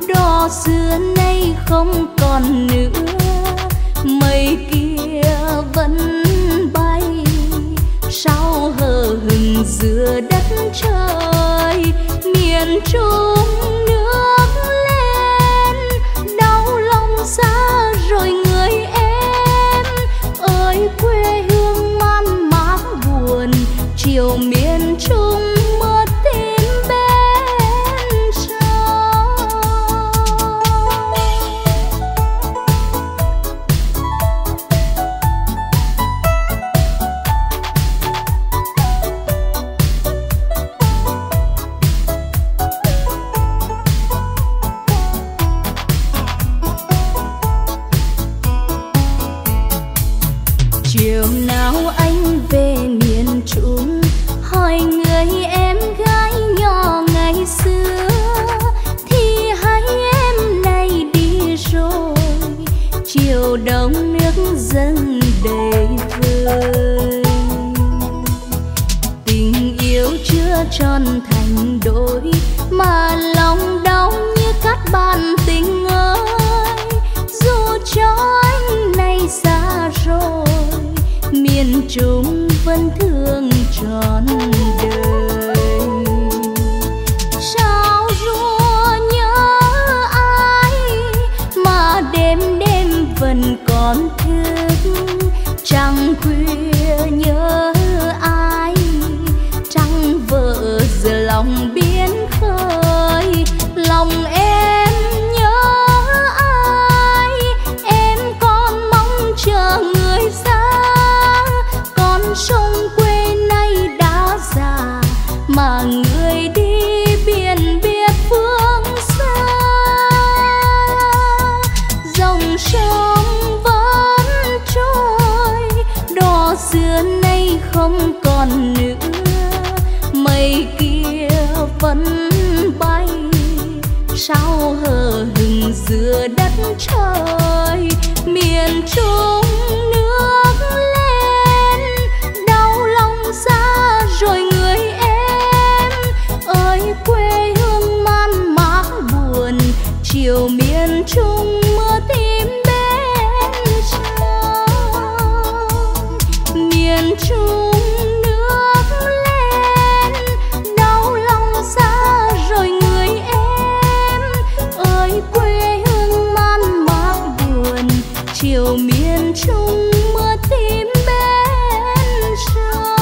xưa nay không còn nữa, mây kia chiều nào anh về miền Trung hỏi người em gái nhỏ ngày xưa thì hay em này đi rồi, chiều đông nước dâng đầy vơi. Tình yêu chưa tròn thành đôi mà lòng đau như cát bạc tình ơi, dù cho anh này xa rồi miền Trung vẫn thương trọn đời. Sao rùa nhớ ai mà đêm đêm vẫn còn thức, trăng khuya nhớ ai trăng vợ giờ lòng biến khơi. Lòng em nhớ ai em còn mong chờ người xa, con sông quê nay đã già mà người đi biển biệt phương xa. Dòng sông vẫn trôi đò xưa nay không còn nữa, mây kia vẫn bay sao hờ hững giữa đất trời. Miền Trung nước lên đau lòng xa rồi người em ơi, quê hương man mác buồn chiều miền Trung mưa tím bên trong. Miền Trung nước lên đau lòng xa rồi người em ơi, quê hương man mác buồn chiều miền Trung mưa tím bên trong.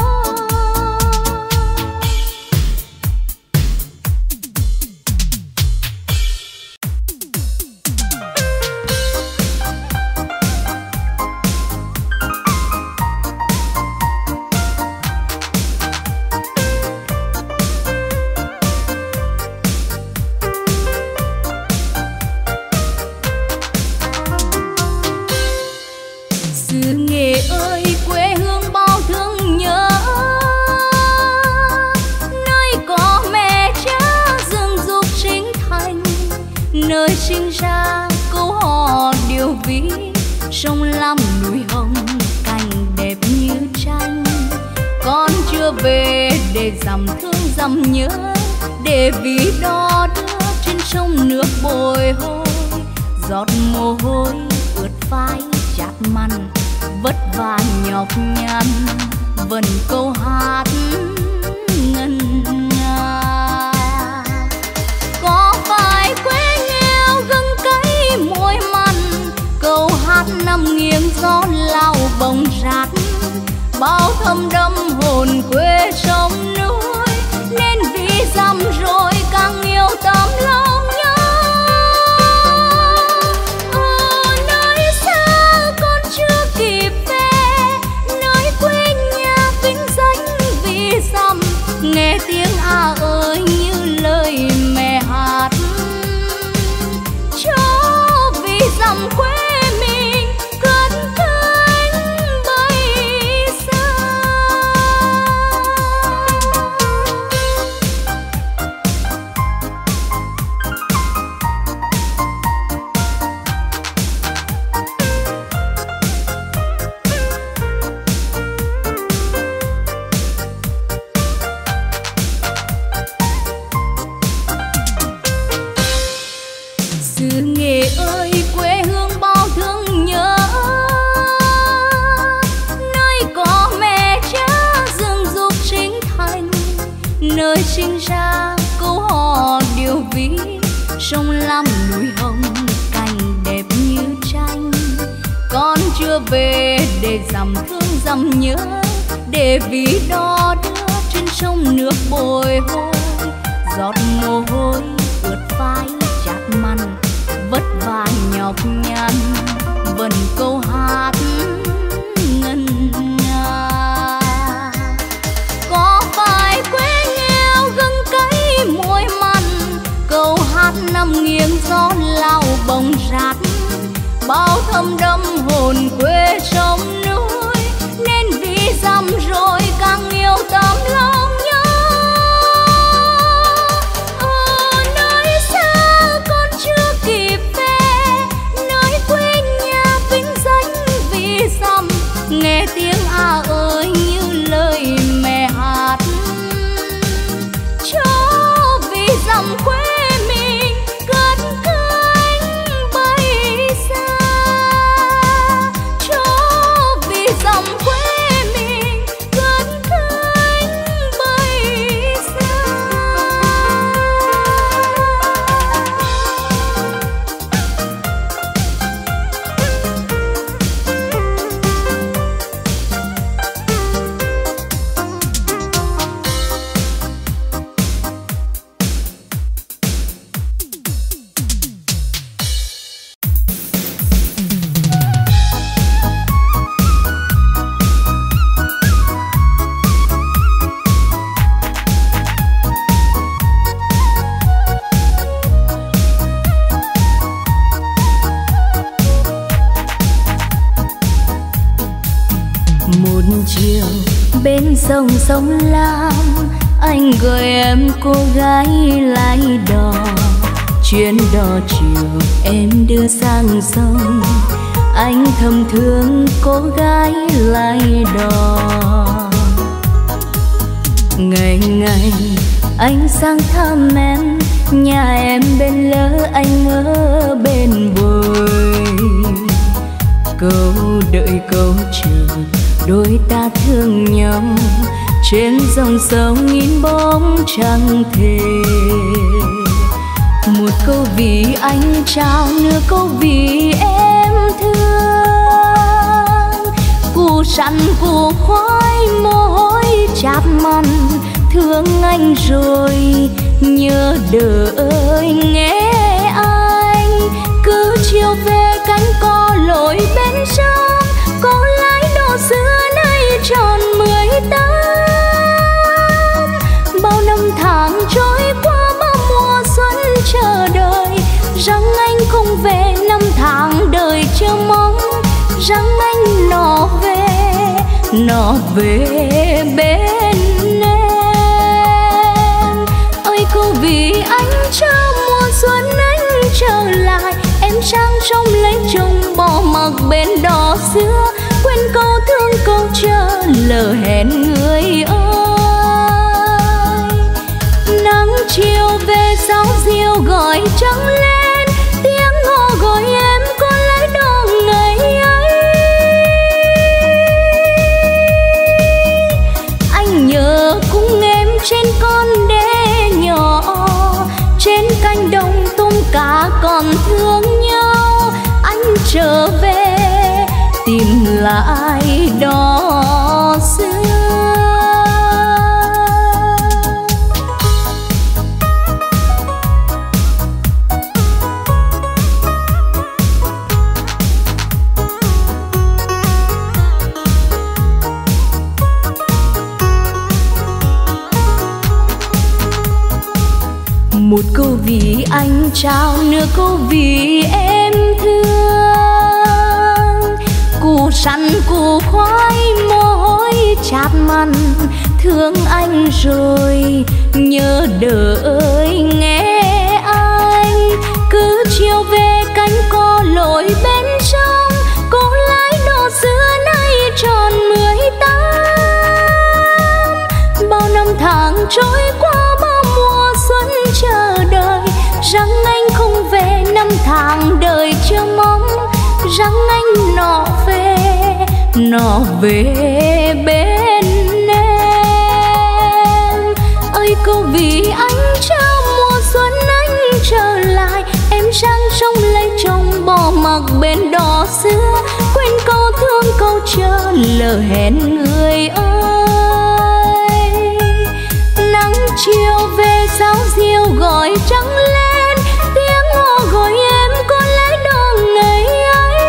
Xứ Nghệ ơi quê hương bao thương nhớ, nơi có mẹ cha dựng dục sinh thành, nơi sinh ra câu hò điều ví, sông Lam núi Hồng cảnh đẹp như tranh. Con chưa về để dằm thương dằm nhớ, để vì đò đưa trên sông nước bồi hồi, giọt mồ hôi ướt vai chát mặn vất vả nhọc nhằn vần câu hát ngân nga. Có phải quê nghèo gừng cay muối mặn, câu hát nằm nghiêng gió lao bồng rát, bao thâm đâm hồn quê sông núi, nên vì dằm rồi càng yêu tấm lòng nhớ. Ở nơi xa con chưa kịp về, nơi quê nhà vinh danh vì dằm, nghe tiếng à ơi như lời mẹ hát, cho vì dằm quê mình cất cánh bay xa. Xứ Nghệ ơi quê hương bao thương nhớ, nơi có mẹ cha dựng dục sinh thành, nơi sinh ra câu hò điều ví, sông Lam núi Hồng cảnh đẹp như tranh. Con chưa về để dằm thương dằm nhớ, để vì đò đưa trên sông nước bồi hồi, giọt mồ hôi ướt vai chát mặn vất vả nhọc nhằn vần câu hát ngân nga. Có phải quê nghèo gừng cay muối mặn, câu hát nằm nghiêng gió lao bồng rát, bao thâm đâm hồn quê sông núi, dặm rồi càng yêu tấm lòng nhau. Ở nơi xa con chưa kịp về, nơi quê nhà vinh danh vì dặm, nghe tiếng à ơi như lời mẹ hát cho vì dặm quê mình cất cánh bay xa, cho vì dặm quê mình cất cánh bay xa. Chiều bên sông sông Lam, anh gửi em cô gái lái đò, chuyến đò chiều em đưa sang sông, anh thầm thương cô gái lái đò. Ngày ngày anh sang thăm em, nhà em bên lỡ anh ở bên bồi, câu đợi câu chờ đôi ta thương nhau, trên dòng sông nghìn bóng trăng thề. Một câu vì anh trao, nửa câu vì em thương. Củ sắn củ khoai mồ hôi chát mặn, thương anh rồi nhớ đợi nghe anh. Cứ chiều về cánh cò lội bên sông, cô lái đò xưa nay tròn mười tám. Bao năm tháng trôi qua, bao mùa xuân chờ đợi, rằng anh không về. Năm tháng đời chờ mong, rằng anh nó về, nó về bên em. Ơi cô vì anh cho mùa xuân anh trở lại, em sang sông lấy chồng bỏ mặc bên đò xưa, quên câu thương câu chờ lỡ hẹn người ơi. Nắng chiều về sáo diều gọi trắng lên, tiếng hò gọi em con lái đò ngày ấy. Anh nhớ cùng em trên con đê nhỏ, trên cánh đồng tôm cá còn thương nhau. Anh trở về tìm lại đò xưa. Một câu vì anh trao, nửa câu vì em thương. Củ sắn củ khoai mồ hôi chát mặn, thương anh rồi nhớ đợi nghe anh. Cứ chiều về cánh cò lội bên sông, cô lái đò xưa nay tròn mười tám. Bao năm tháng trôi qua, bao mùa xuân chờ đợi, rằng anh không về. Năm tháng đời chờ mong, rằng anh nó về, nó về bên em. Ơi câu vì anh trao mùa xuân anh trở lại, em sang sông lấy chồng bỏ mặc bên đò xưa, quên câu thương câu chờ lỡ hẹn người ơi. Nắng chiều về sáo diều gọi trắng lên, tiếng hò gọi em con lái đò ngày ấy.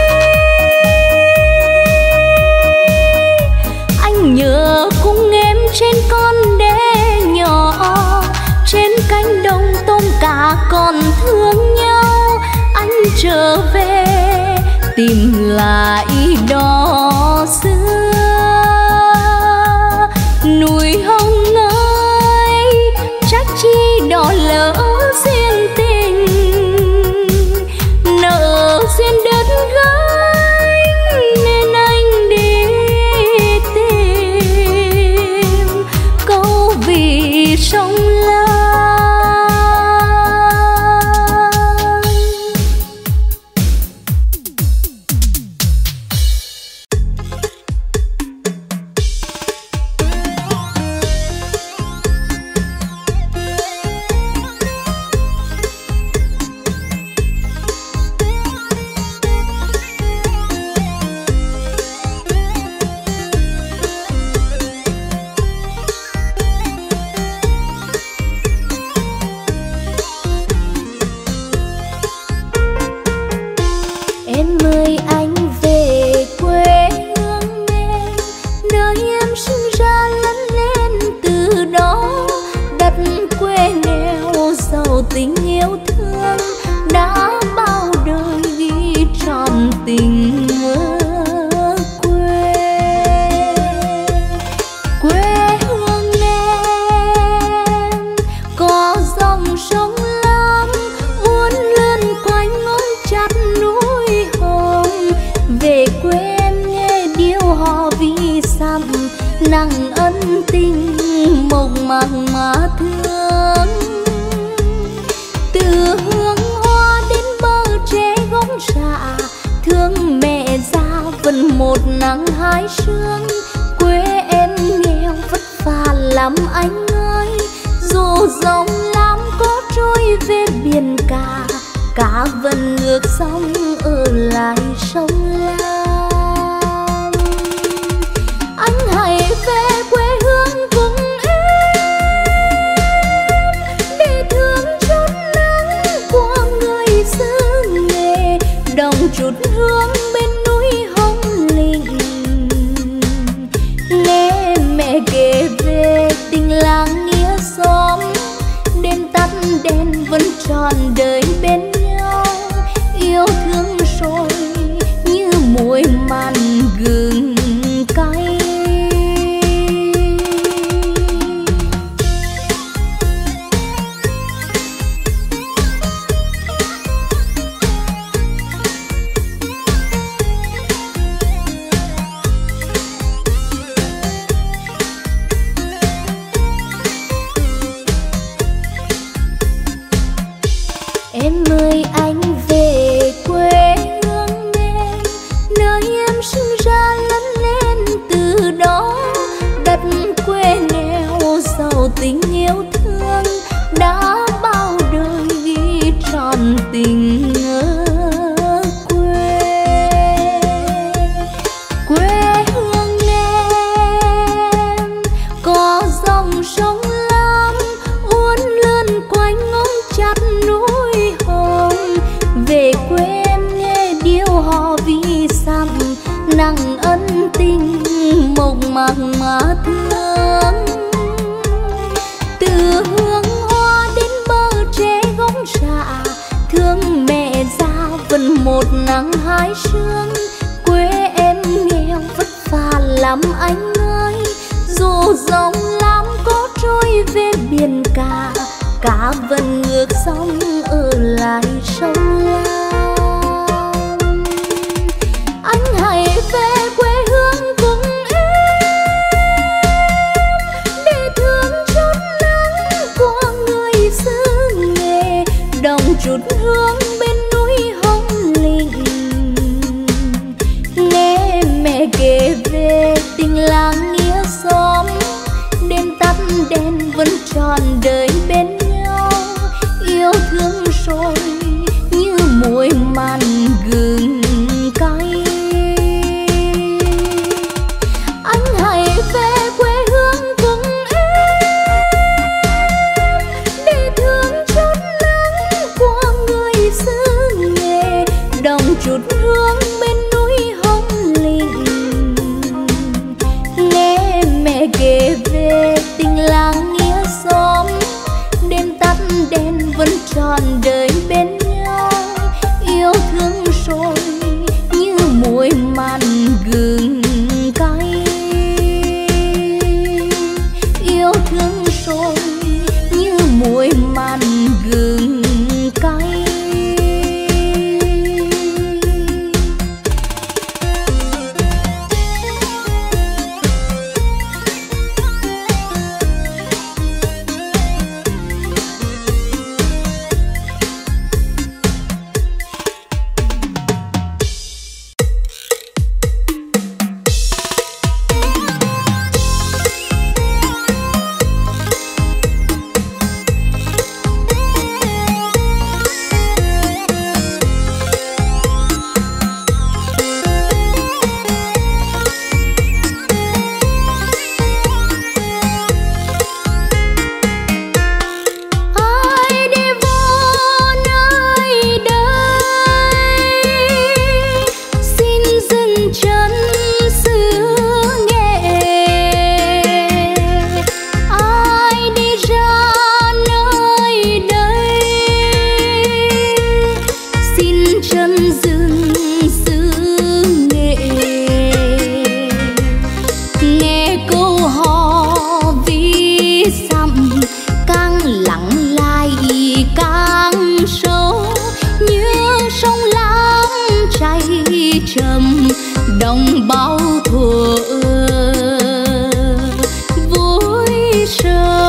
Anh nhớ cùng em trên con đê nhỏ, trên cánh đồng tôm cá còn thương nhau. Anh trở về tìm lại đò xưa. ơi anh về quê hương em, nơi em sinh ra lớn lên từ đó. Đất quê nghèo giàu tình yêu thương, đã bao đời ghi trọn tình ở quê. Quê hương em có dòng sông Lam uốn lượn quanh ngón chặt núi hồng. Về quê em nghe điệu hò vi dặm, nặng ân tình mộc mạc mà thương. Từ hương hoa đến bờ tre gốc rạ, thương mẹ già vẫn một nắng hai sương. Quê em nghèo vất vả lắm anh ơi, dù dòng Lam có trôi về biển cả, cá vẫn ngược sông ở lại sông Lam. Anh hãy về quê hương cùng em, để thương chút nắng của người xứ nghề, đồng chút hương bên núi Hồng Lĩnh. Nghe mẹ kể về tình làng nghĩa xóm, đêm tắt đèn vẫn tròn đời bên nhau. Yêu thương sôi như muối mặn gừng cay. Em ơi anh về quê hương em, nơi em sinh ra lớn lên từ đó. Đất quê nghèo giàu tình yêu thương, đã bao đời ghi trọn tình ở quê. Quê hương em có dòng sông Lam uốn lượn quanh ngón chặt núi hồng. Về quê em nghe điệu hò vi dặm, nặng ân tình mộc mạc mà thương. Từ hương hoa đến bờ tre gốc rạ, thương mẹ già vẫn một nắng hai sương. Quê em nghèo vất vả lắm anh ơi, dù dòng Lam có trôi về biển cả, cá vẫn ngược sông ở lại sông Lam. Anh hãy về quê hương cùng em, để thương chút nắng của người xứ nghề, đồng chút hương bên núi Hồng Lĩnh. Nghe mẹ kể về tình làng nghĩa xóm, đêm tắt đèn vẫn tròn đời bên nhau. Yêu thương sôi như muối mặn gừng cay. Anh hãy về quê hương cùng em, để thương chút nắng của người xứ nghề, đồng chút hương bên núi Hồng Lĩnh. Nghe mẹ kể về tình làng nghĩa xóm, đêm tắt đèn vẫn tròn đời bên nhau. Yêu thương sôi như muối mặn gừng cay. Yêu thương sôi như muối mặn gừng cay. đồng bao thuở vui sơ.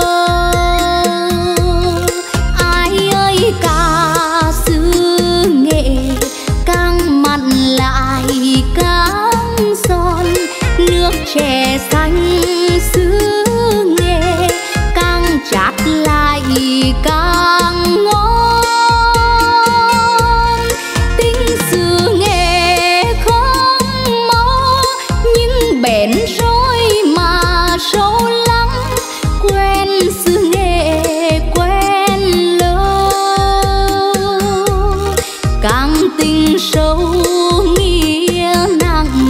Ai ơi ca xứ Nghệ càng mặn lại càng son, nước chè xanh xứ Nghệ càng chát lại càng ngon. Tình xứ Nghệ không mau nhưng bền rồi mà sâu lắng, quen xứ Nghệ quen lâu, càng tình sâu nghĩa nặng.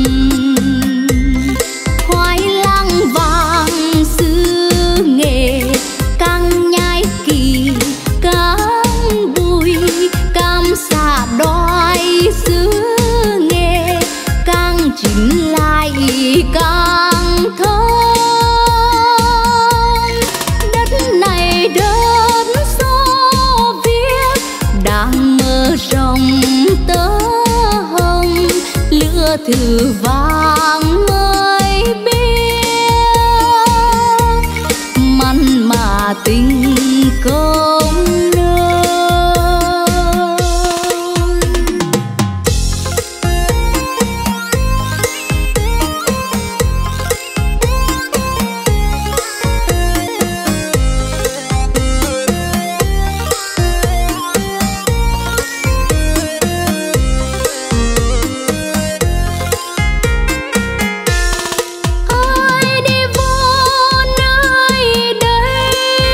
Khoai lang vàng xứ Nghệ càng nhai kỳ càng bùi, cam xạ đoài xứ Nghệ càng chín lại càng thơm. Đất này đất Xô Viết đang mở rộng tơ hồng, lửa thử vàng mới biết mặn mà tình công nơi. Ai đi vô nơi đây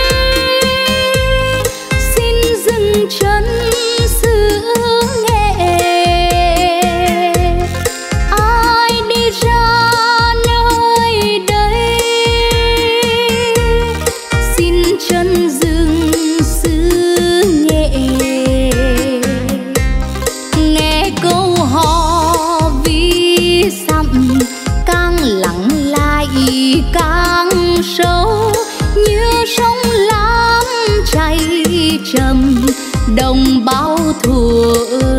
xin dừng chân xứ Nghệ. Ai đi ra nơi đây xin chân dừng xứ Nghệ. Nghe câu hò ví dặm càng lắng lại càng sâu, như sông lam chảy chậm đồng bao thuở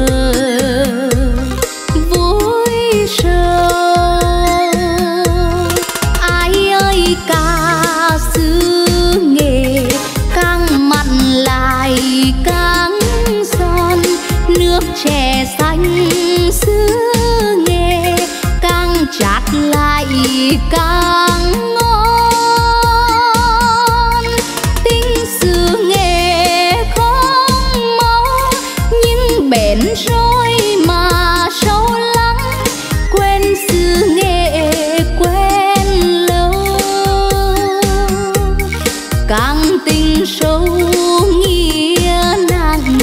vui sơ. Ai ơi ca xứ Nghệ càng mặn lại càng son, nước chè xanh xứ Nghệ càng chát lại càng ngon. Tình xứ Nghệ không mau nhưng bền rồi mà sâu lắng, quen xứ Nghệ quen lâu, càng tình sâu nghĩa nặng.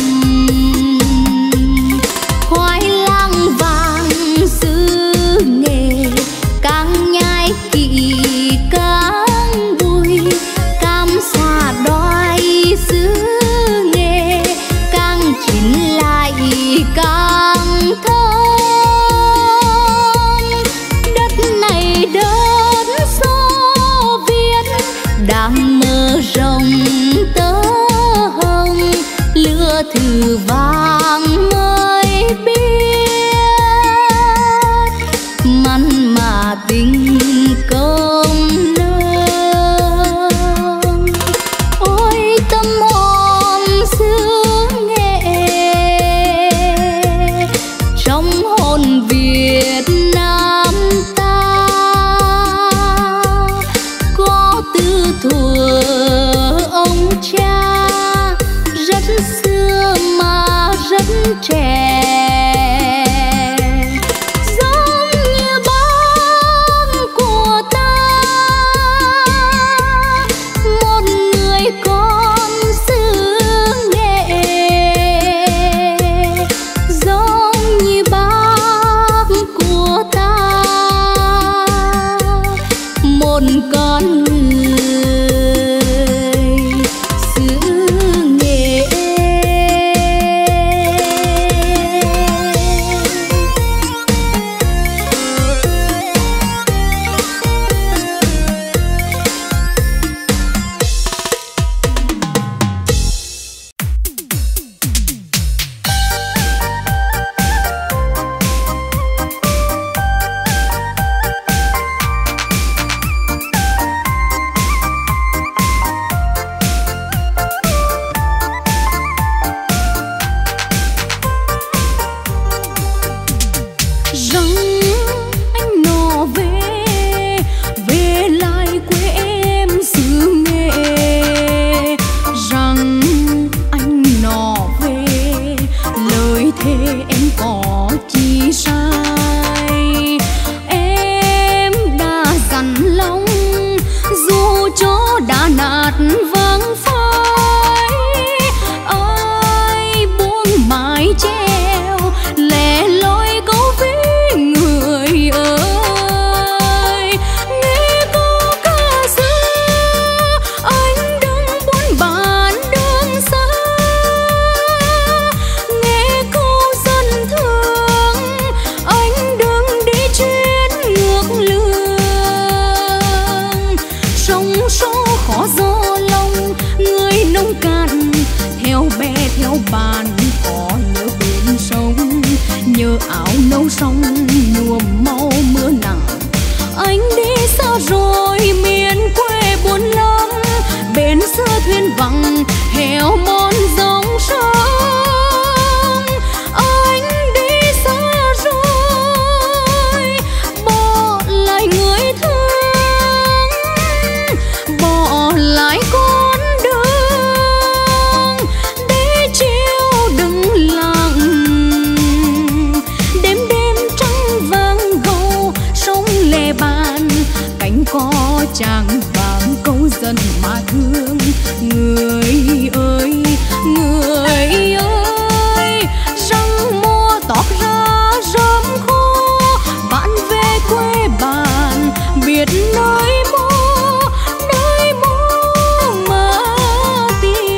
Khoai lang vàng xứ Nghệ càng nhai kỳ càng bùi, cam xạ đoài xứ Nghệ càng chín lại càng thơm. Đất này đất Xô Viết đang mở rộng tơ hồng, lửa thử vàng mới biết mặn mà tình công nương. Ôi tâm hồn xứ Nghệ trong hồn Việt Nam ta, có tư thuở ông cha rất xưa mà chàng vàng câu dân mà thương. Người ơi, người ơi, răng mô tóc ra rơm khô, bạn về quê bạn biết nơi mô, nơi mô mà tìm.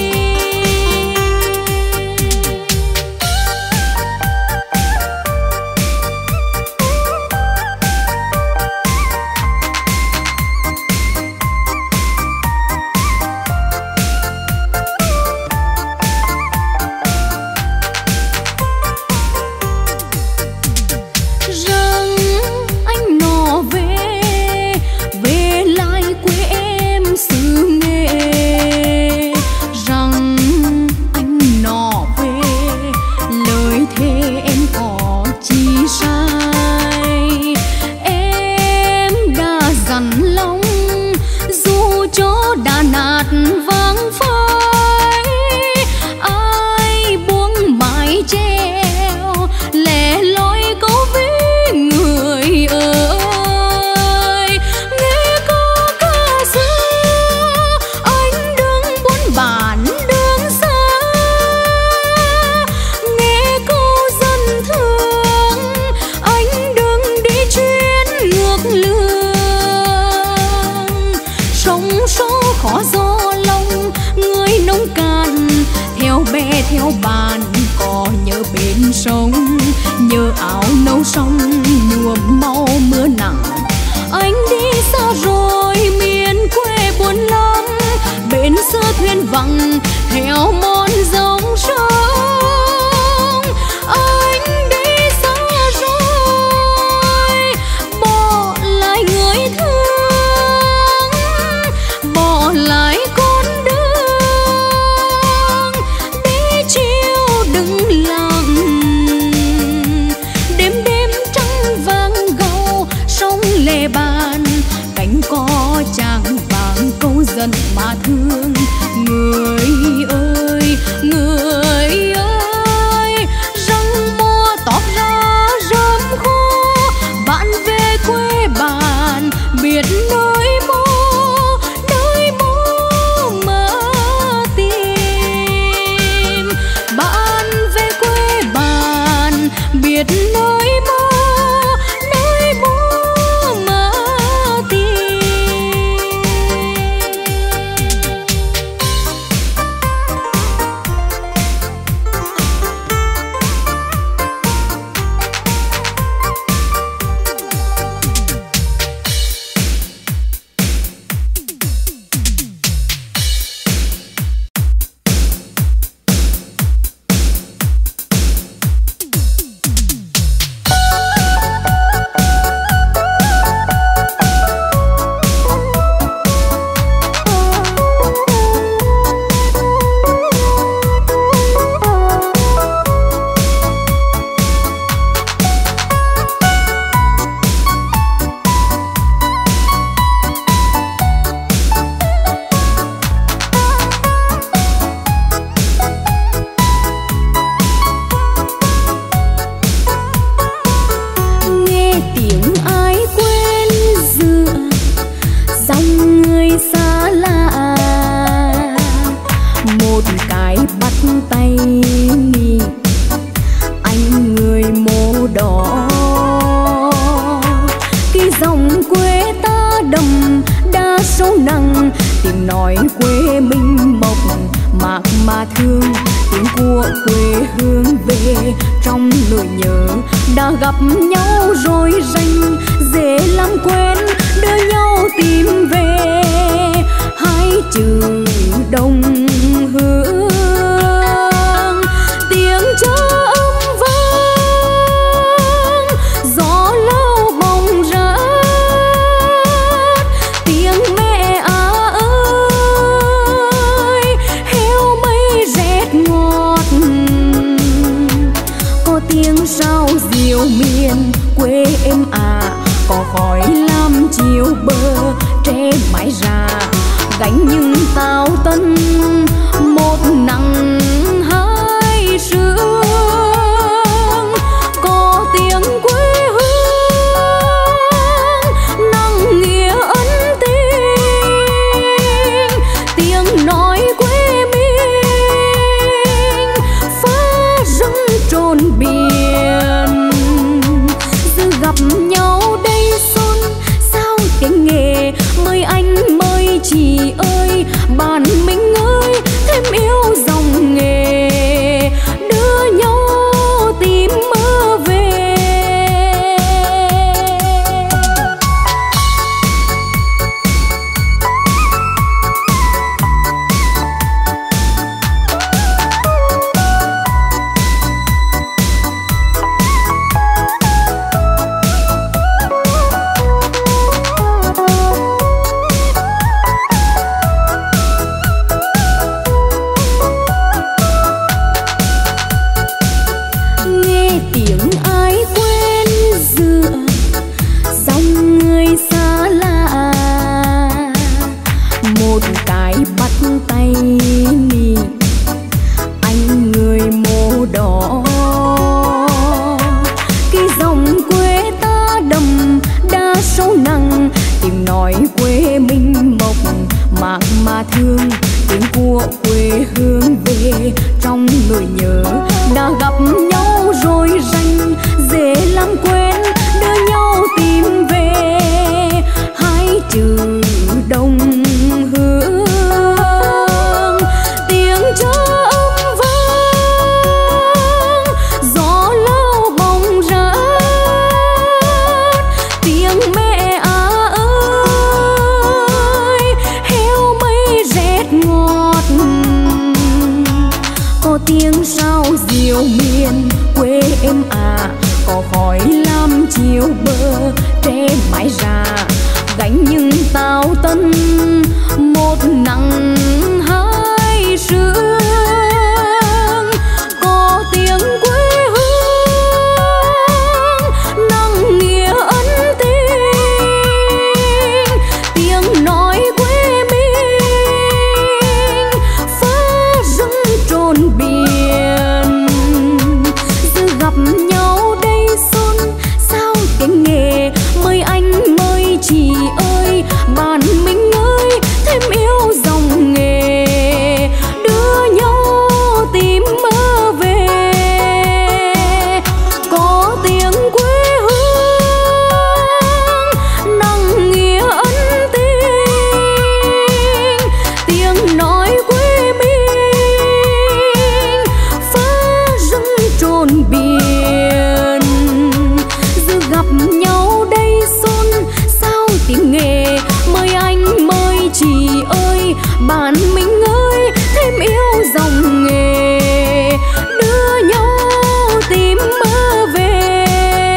Rằng anh nọ về, về lại quê em xứ Nghệ. Rằng anh nọ về, lời thề em có chi sai. Em đã dặn lòng dù cho đã nát vang phai. Ai buông mái treo lẻ loi câu ví người ơi. Nghe câu ca xưa anh đứng buôn bản đường xa, nghe câu dân thương anh đứng đi chuyến ngược lường. Sông số khó gió lòng người nông cạn, theo bè theo bàn có nhớ bên sông, nhớ áo nâu sông nhuộm mau mưa nặng. Anh đi xa rồi miền quê buồn lắm, bên xưa thuyền vắng theo mòn dòng sông. Anh đi xa rồi bỏ lại người thương, bỏ lại con đường để chiều đừng lặng. Đêm đêm trăng vàng gầu sông lề bàn, cánh cò chàng vàng câu dân mà thương. Người ơi, người ơi, răng mô tóc ra rơm khô, bạn về quê bạn biết nơi mô, nơi mô mà tìm. Bạn về quê bạn biết nơi mô, nơi mô mà tìm. gánh nhưng tao tân một nắng hai sương, có tiếng quê hương nặng nghĩa ân tình. bờ tre mãi già gánh những tao tân một nắng hai sương có tiếng quê hương nặng nghĩa ân tình tiếng nói quê mình phá rừng trồn biển giờ gặp nhau đây xuân sao tiếng nghề mời anh mời chị ơi bạn mình ơi thêm yêu dòng nghề đưa nhau tìm mơ về có tiếng quê hương nặng nghĩa ân tình tiếng nói quê mình phá rừng trồn biển giờ gặp nhau đây xuân sao tiếng nghề mời anh mời chị ơi bạn mình ơi thêm yêu dòng nghề đưa nhau tìm mơ về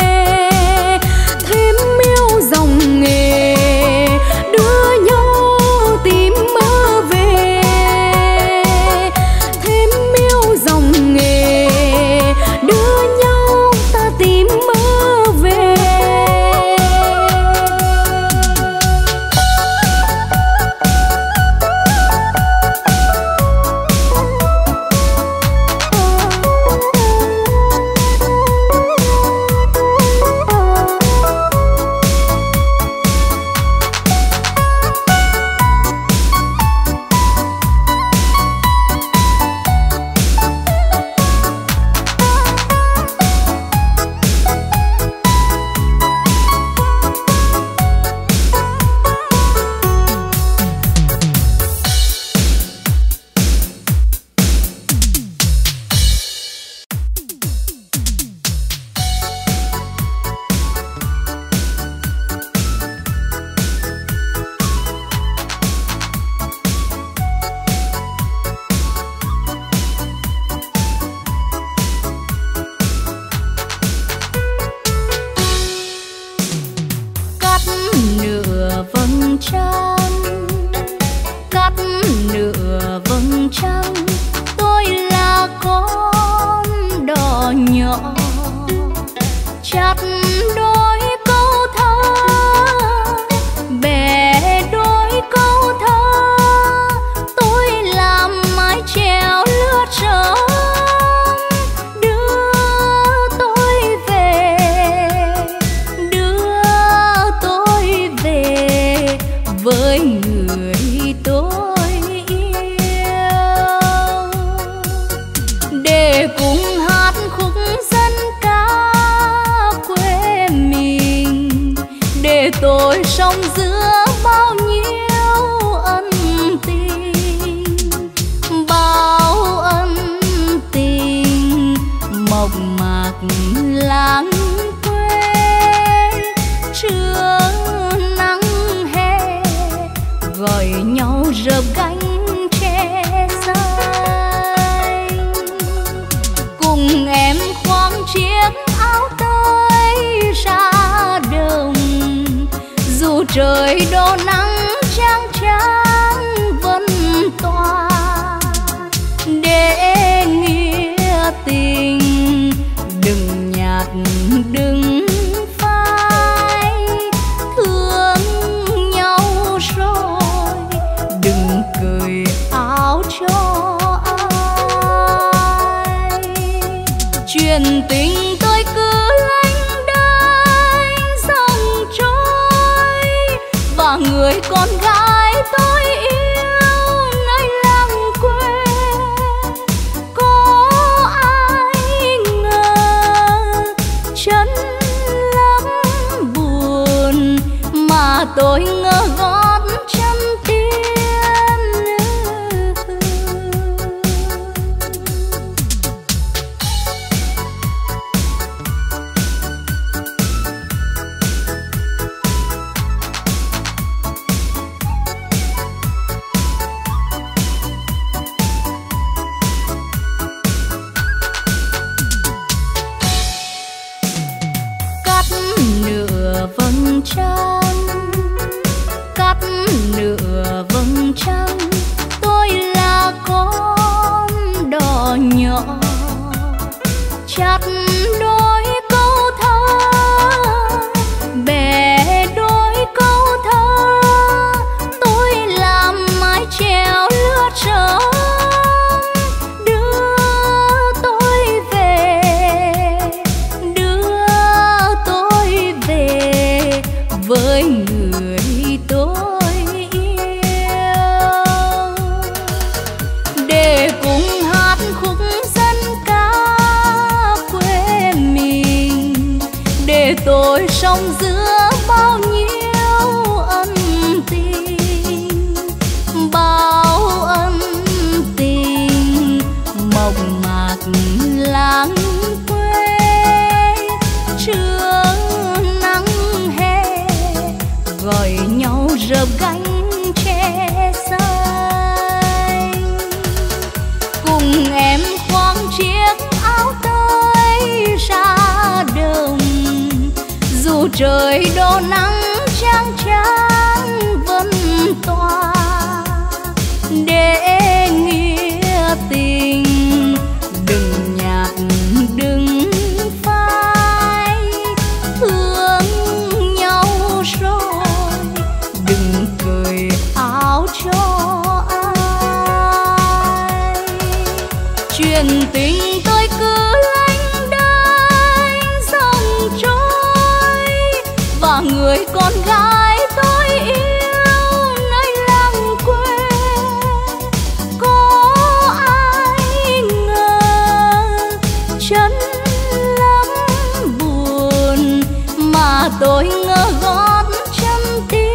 thêm yêu dòng nghề đưa nhau tìm mơ về thêm yêu dòng nghề đưa nhau ta tìm mơ về. Cắt nửa vầng trăng, cắt nửa vầng trăng, tôi là con đò nhỏ chặt đôi câu thơ, bẻ đôi câu thơ, tôi làm mái chèo lướt sóng đưa tôi về, đưa tôi về với người tôi yêu để cùng hát khúc dân ca quê mình, để tôi sống giữa bao nhiêu ân tình, bao ân tình mộc mạc làng quê trưa nắng hè gọi nhau rợp gánh tre xanh, cùng em khoác chiếc áo tơi ra đồng, dù trời đổ nắng chang chang vẫn tỏa để nghĩa tình đừng nhạt đừng phai, thương nhau rồi đừng cởi áo cho ai, chuyện tình tôi cứ lênh đênh dòng trôi và người con gái tôi yêu nơi làng quê, có ai ngờ chân lắm buồn mà tôi ngơ gót chân tiên. Cắt nửa vầng trăng, cắt nửa vầng trăng. Tôi là con đò nhỏ chặt đôi câu thơ, bè đôi câu thơ. Tôi làm mái chèo lướt sóng, đưa tôi về, đưa tôi về với người tôi yêu, để cùng hát khúc dân ca quê mình, để tôi sống giữa bao nhiêu ân tình, bao ân tình mộng mạc lãng quê. Trưa nắng hè gọi nhau rợp gánh tre xanh, cùng em khoác chiếc áo tơi ra đồng. Dù trời đổ nắng chang chang vẫn tỏa để nghĩa tình. Đừng nhạt đừng phai, thương nhau rồi đừng cởi áo cho ai. Chuyện tình tôi cứ lênh đênh dòng trôi, và người con gái tôi yêu nơi làng quê. Có ai ngờ chân lắm buồn mà tôi ngơ gót chân tiên.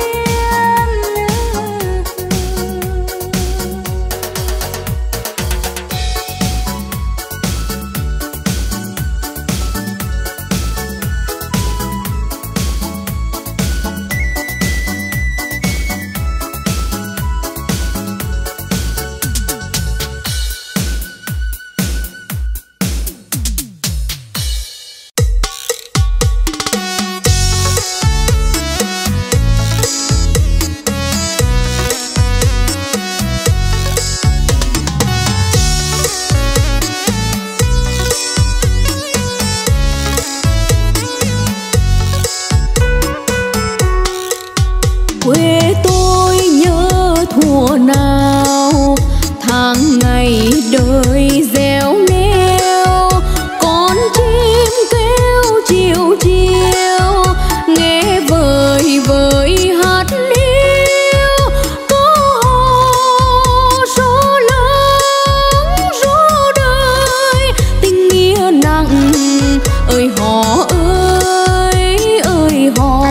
Quê tôi nhớ thuở nào tháng ngày đời gieo neo, con chim kêu chiều chiều nghe vời vời hát liêu. Có hò số lớn ru đời tình nghĩa nặng, ơi hò ơi ơi hò.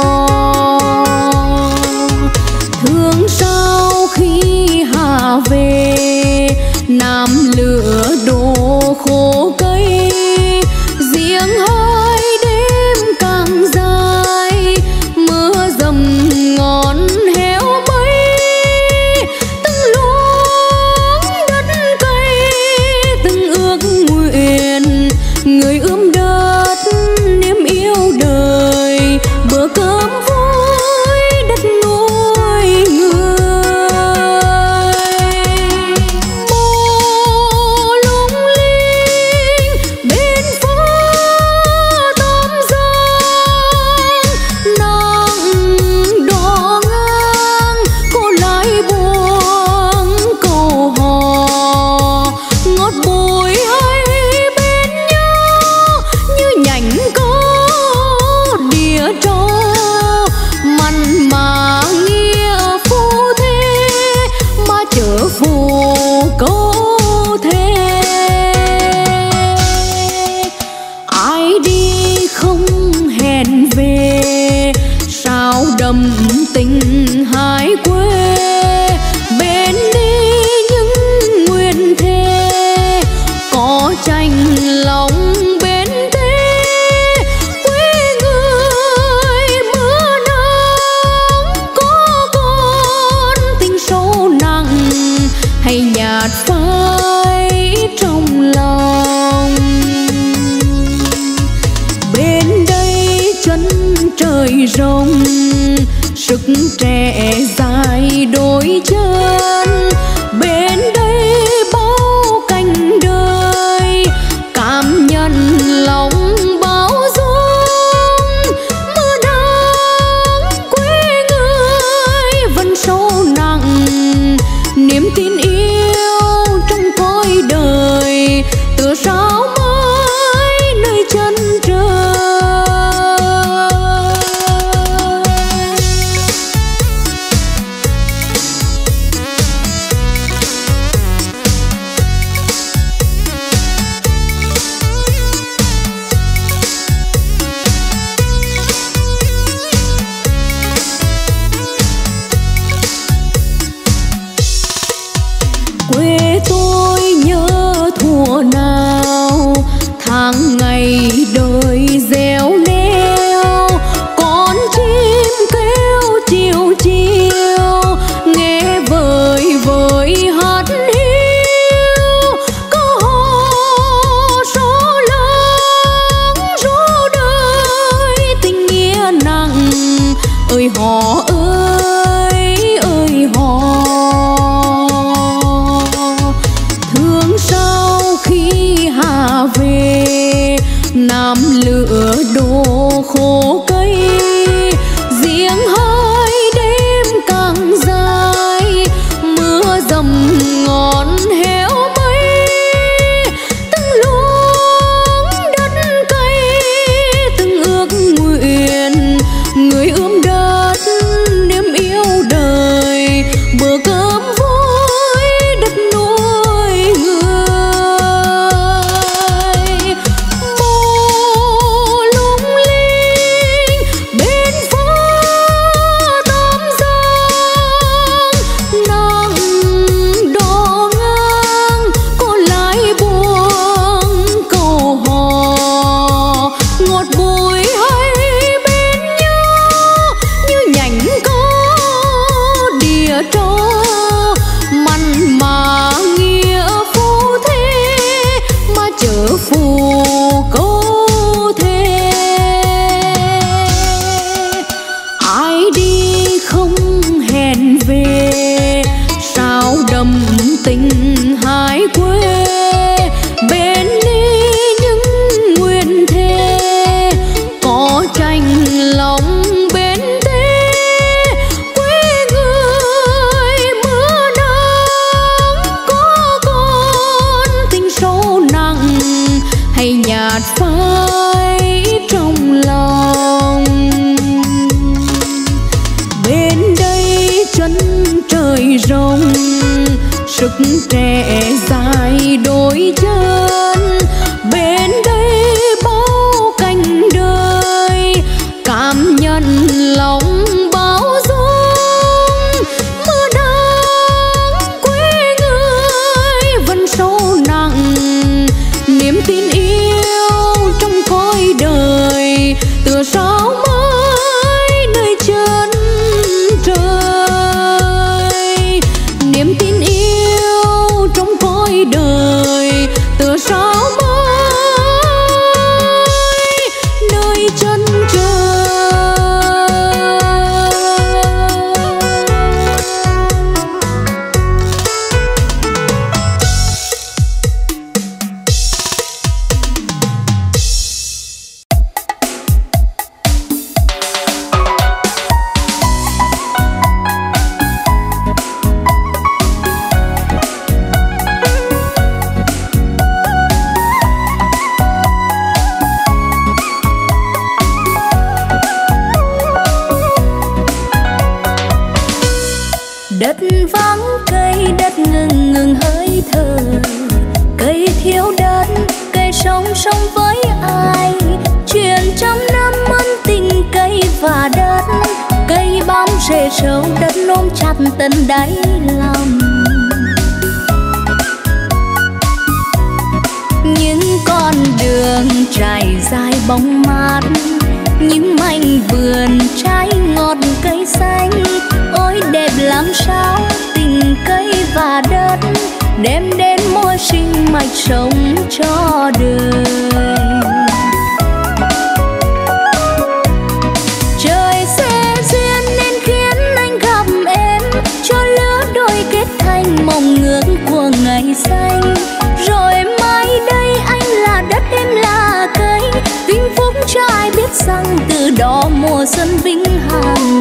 Thương sao khi hà về nam lửa đổ khô cây, riêng hai đêm càng dài mưa dầm ngọn héo bay. Từng luống đất cây từng ước nguyện, người ươm đất niềm yêu đời. Bữa cơm vui đất nuôi người, mồ lung linh bên phố tôm giang. Nắng đỏ ngang cô lại buông câu hò, ngót bồi hay bên nhau như nhành có đĩa trâu. Mặn mà nghĩa phu thế mà chở phù câu thế. Ai đi không hẹn về sao đậm tình hai quê. Bên đi những nguyện thề có tranh lòng bên thế. Quê người mưa nắng có con tình sâu nặng, hay nhạt phai trong lòng. Bên đây chân trời rộng, sức trẻ dài đôi chân. Bên đây bao cảnh đời, cảm nhận lòng bao dung. Mưa nắng quê người vẫn sâu nặng, niềm tin yêu trong cõi đời. Từ sao mới nơi chân trời. Quê tôi nhớ thuở nào, tháng ngày đời gieo neo. Con chim kêu chiều chiều, nghe vời vời hát hiu. Có hò số lớn ru đời tình nghĩa nặng. Ơi hò ơi ơi hò, thương sau khi hạ về, nam lửa đổ khô cây. Riêng hơi đêm càng dài, mưa dầm ngọn héo mây. Từng luống đất cây, từng ước nguyện, người ươm đất niềm yêu đời. Bữa cơm vui đất nuôi người. Mồ lung linh bên phố Tam Giang, nắng đỏ ngang có lái buông câu hò. Ngọt bùi hay bên nhau như nhành có đìa trâu. Mặn mà nghĩa phu thế, mà chở phù câu thế. Ai đi không hẹn về, sao đậm tình hai quê. Bên đi những nguyện thề, có tranh lòng bên thế. Quê người mưa nắng, có con tình sâu nặng, hay nhạt phai trong lòng. Bên đây chân trời rộng, sức trẻ dài đôi chân. Bên đây bao cảnh đời, cảm nhận lòng bao dung. Mưa nắng quê người vẫn sâu nặng, niềm tin yêu trong cõi đời. Từ sao mới nơi chân trời, niềm tin yêu trong cõi đời. Từ sao mới nơi chân trời. Đất vắng cây, đất ngừng ngừng hơi thở. Cây thiếu đất, cây sống sống với ai. Chuyện trăm năm ân tình cây và đất. Cây bám rễ sâu, đất ôm chặt tận đáy lòng. Những con đường trải dài bóng mát, những mảnh vườn trái ngọt cây xanh. Ôi đẹp làm sao tình cây và đất, đem đến mùa sinh mạch sống cho đời. mùa xuân vĩnh hằng.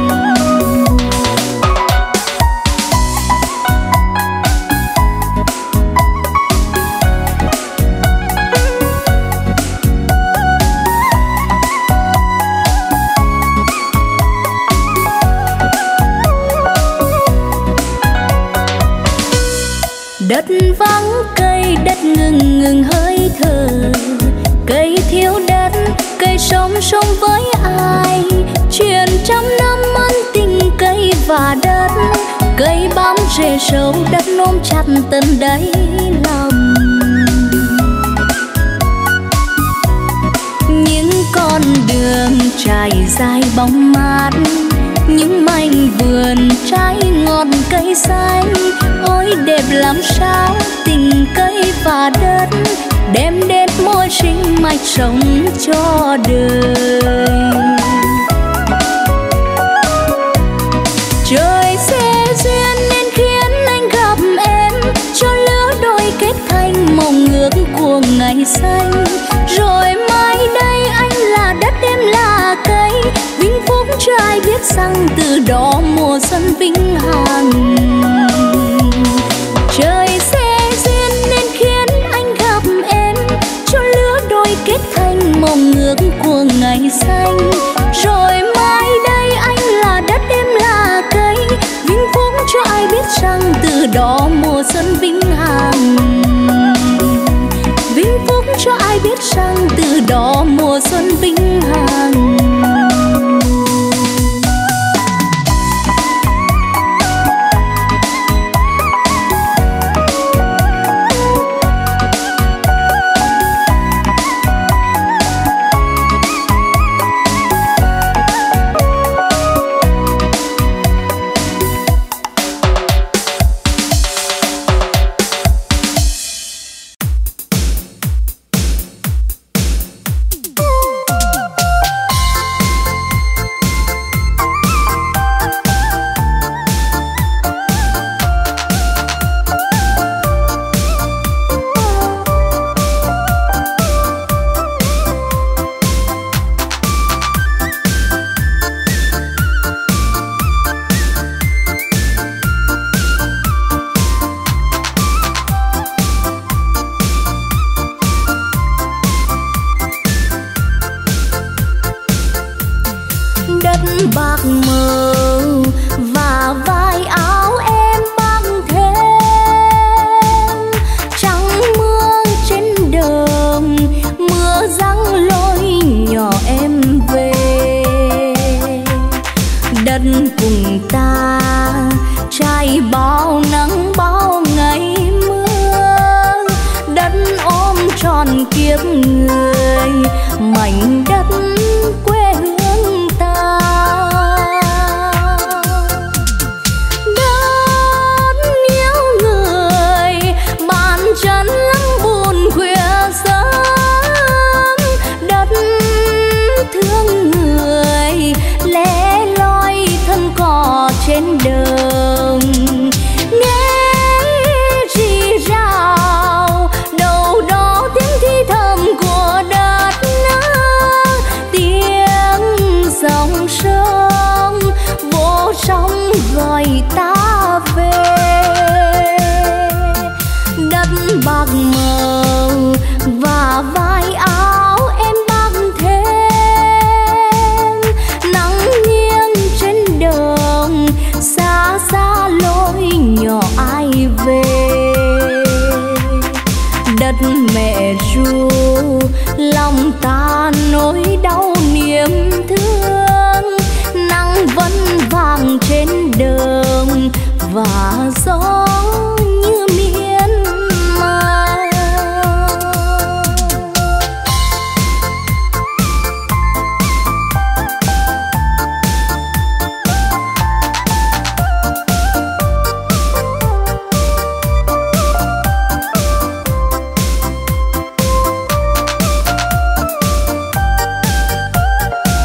Đất vắng cây, đất ngừng ngừng hơi thở, cây thiếu đất, cây sống sống với ai. Chuyện trăm năm ân tình cây và đất, cây bám rễ sâu, đất ôm chặt tận đáy lòng. Những con đường trải dài bóng mát, những mảnh vườn trái ngọt cây xanh. Ôi đẹp làm sao tình cây và đất, đem đến môi sinh mạch sống cho đời. Trời sẽ duyên nên khiến anh gặp em, cho lứa đôi kết thành mộng ước của ngày xanh. Rồi mai đây anh là đất em là cây, vĩnh phúc cho ai biết rằng từ đó mùa xuân vĩnh hằng. Trời sẽ duyên nên khiến anh gặp em, cho lứa đôi kết thành mộng ước của ngày xanh. Rồi mai đây anh là đất em là cây, vĩnh phúc cho ai biết rằng từ đó mùa xuân vĩnh hằng. Vĩnh phúc cho ai biết rằng từ đó mùa xuân vĩnh hằng.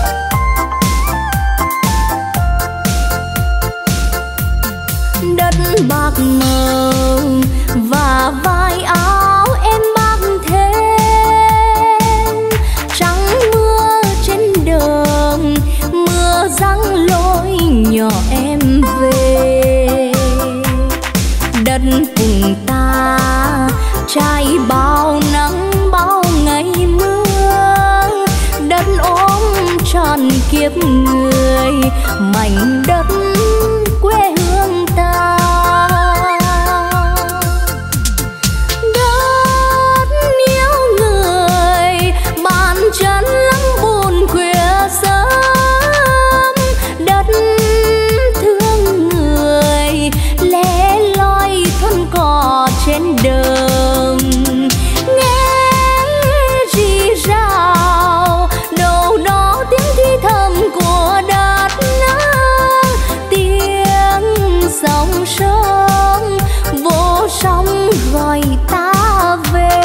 Đất người mảnh đất quê hương ta. Đất yêu người bàn chân lắm buồn khuya sớm, đất thương người lẻ loi thân cỏ trên đường. Nghe rì rào đâu đó tiếng thì thầm của đất nước, tiếng sóng sớm vô sóng gọi ta về.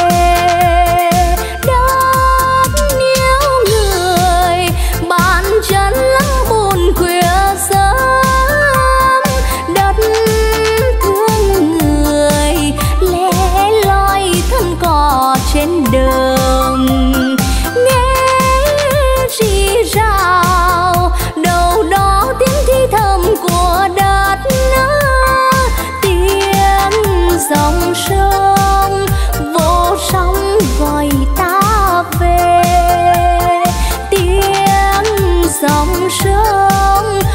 Đất yêu người bàn chân lắm buồn khuya sớm, đất thương người lẻ loi thân cỏ trên đường. Nghe rì rào đâu đó tiếng thì thầm của đất nước, tiếng dòng sông vô sóng gọi ta về. Tiếng dòng sông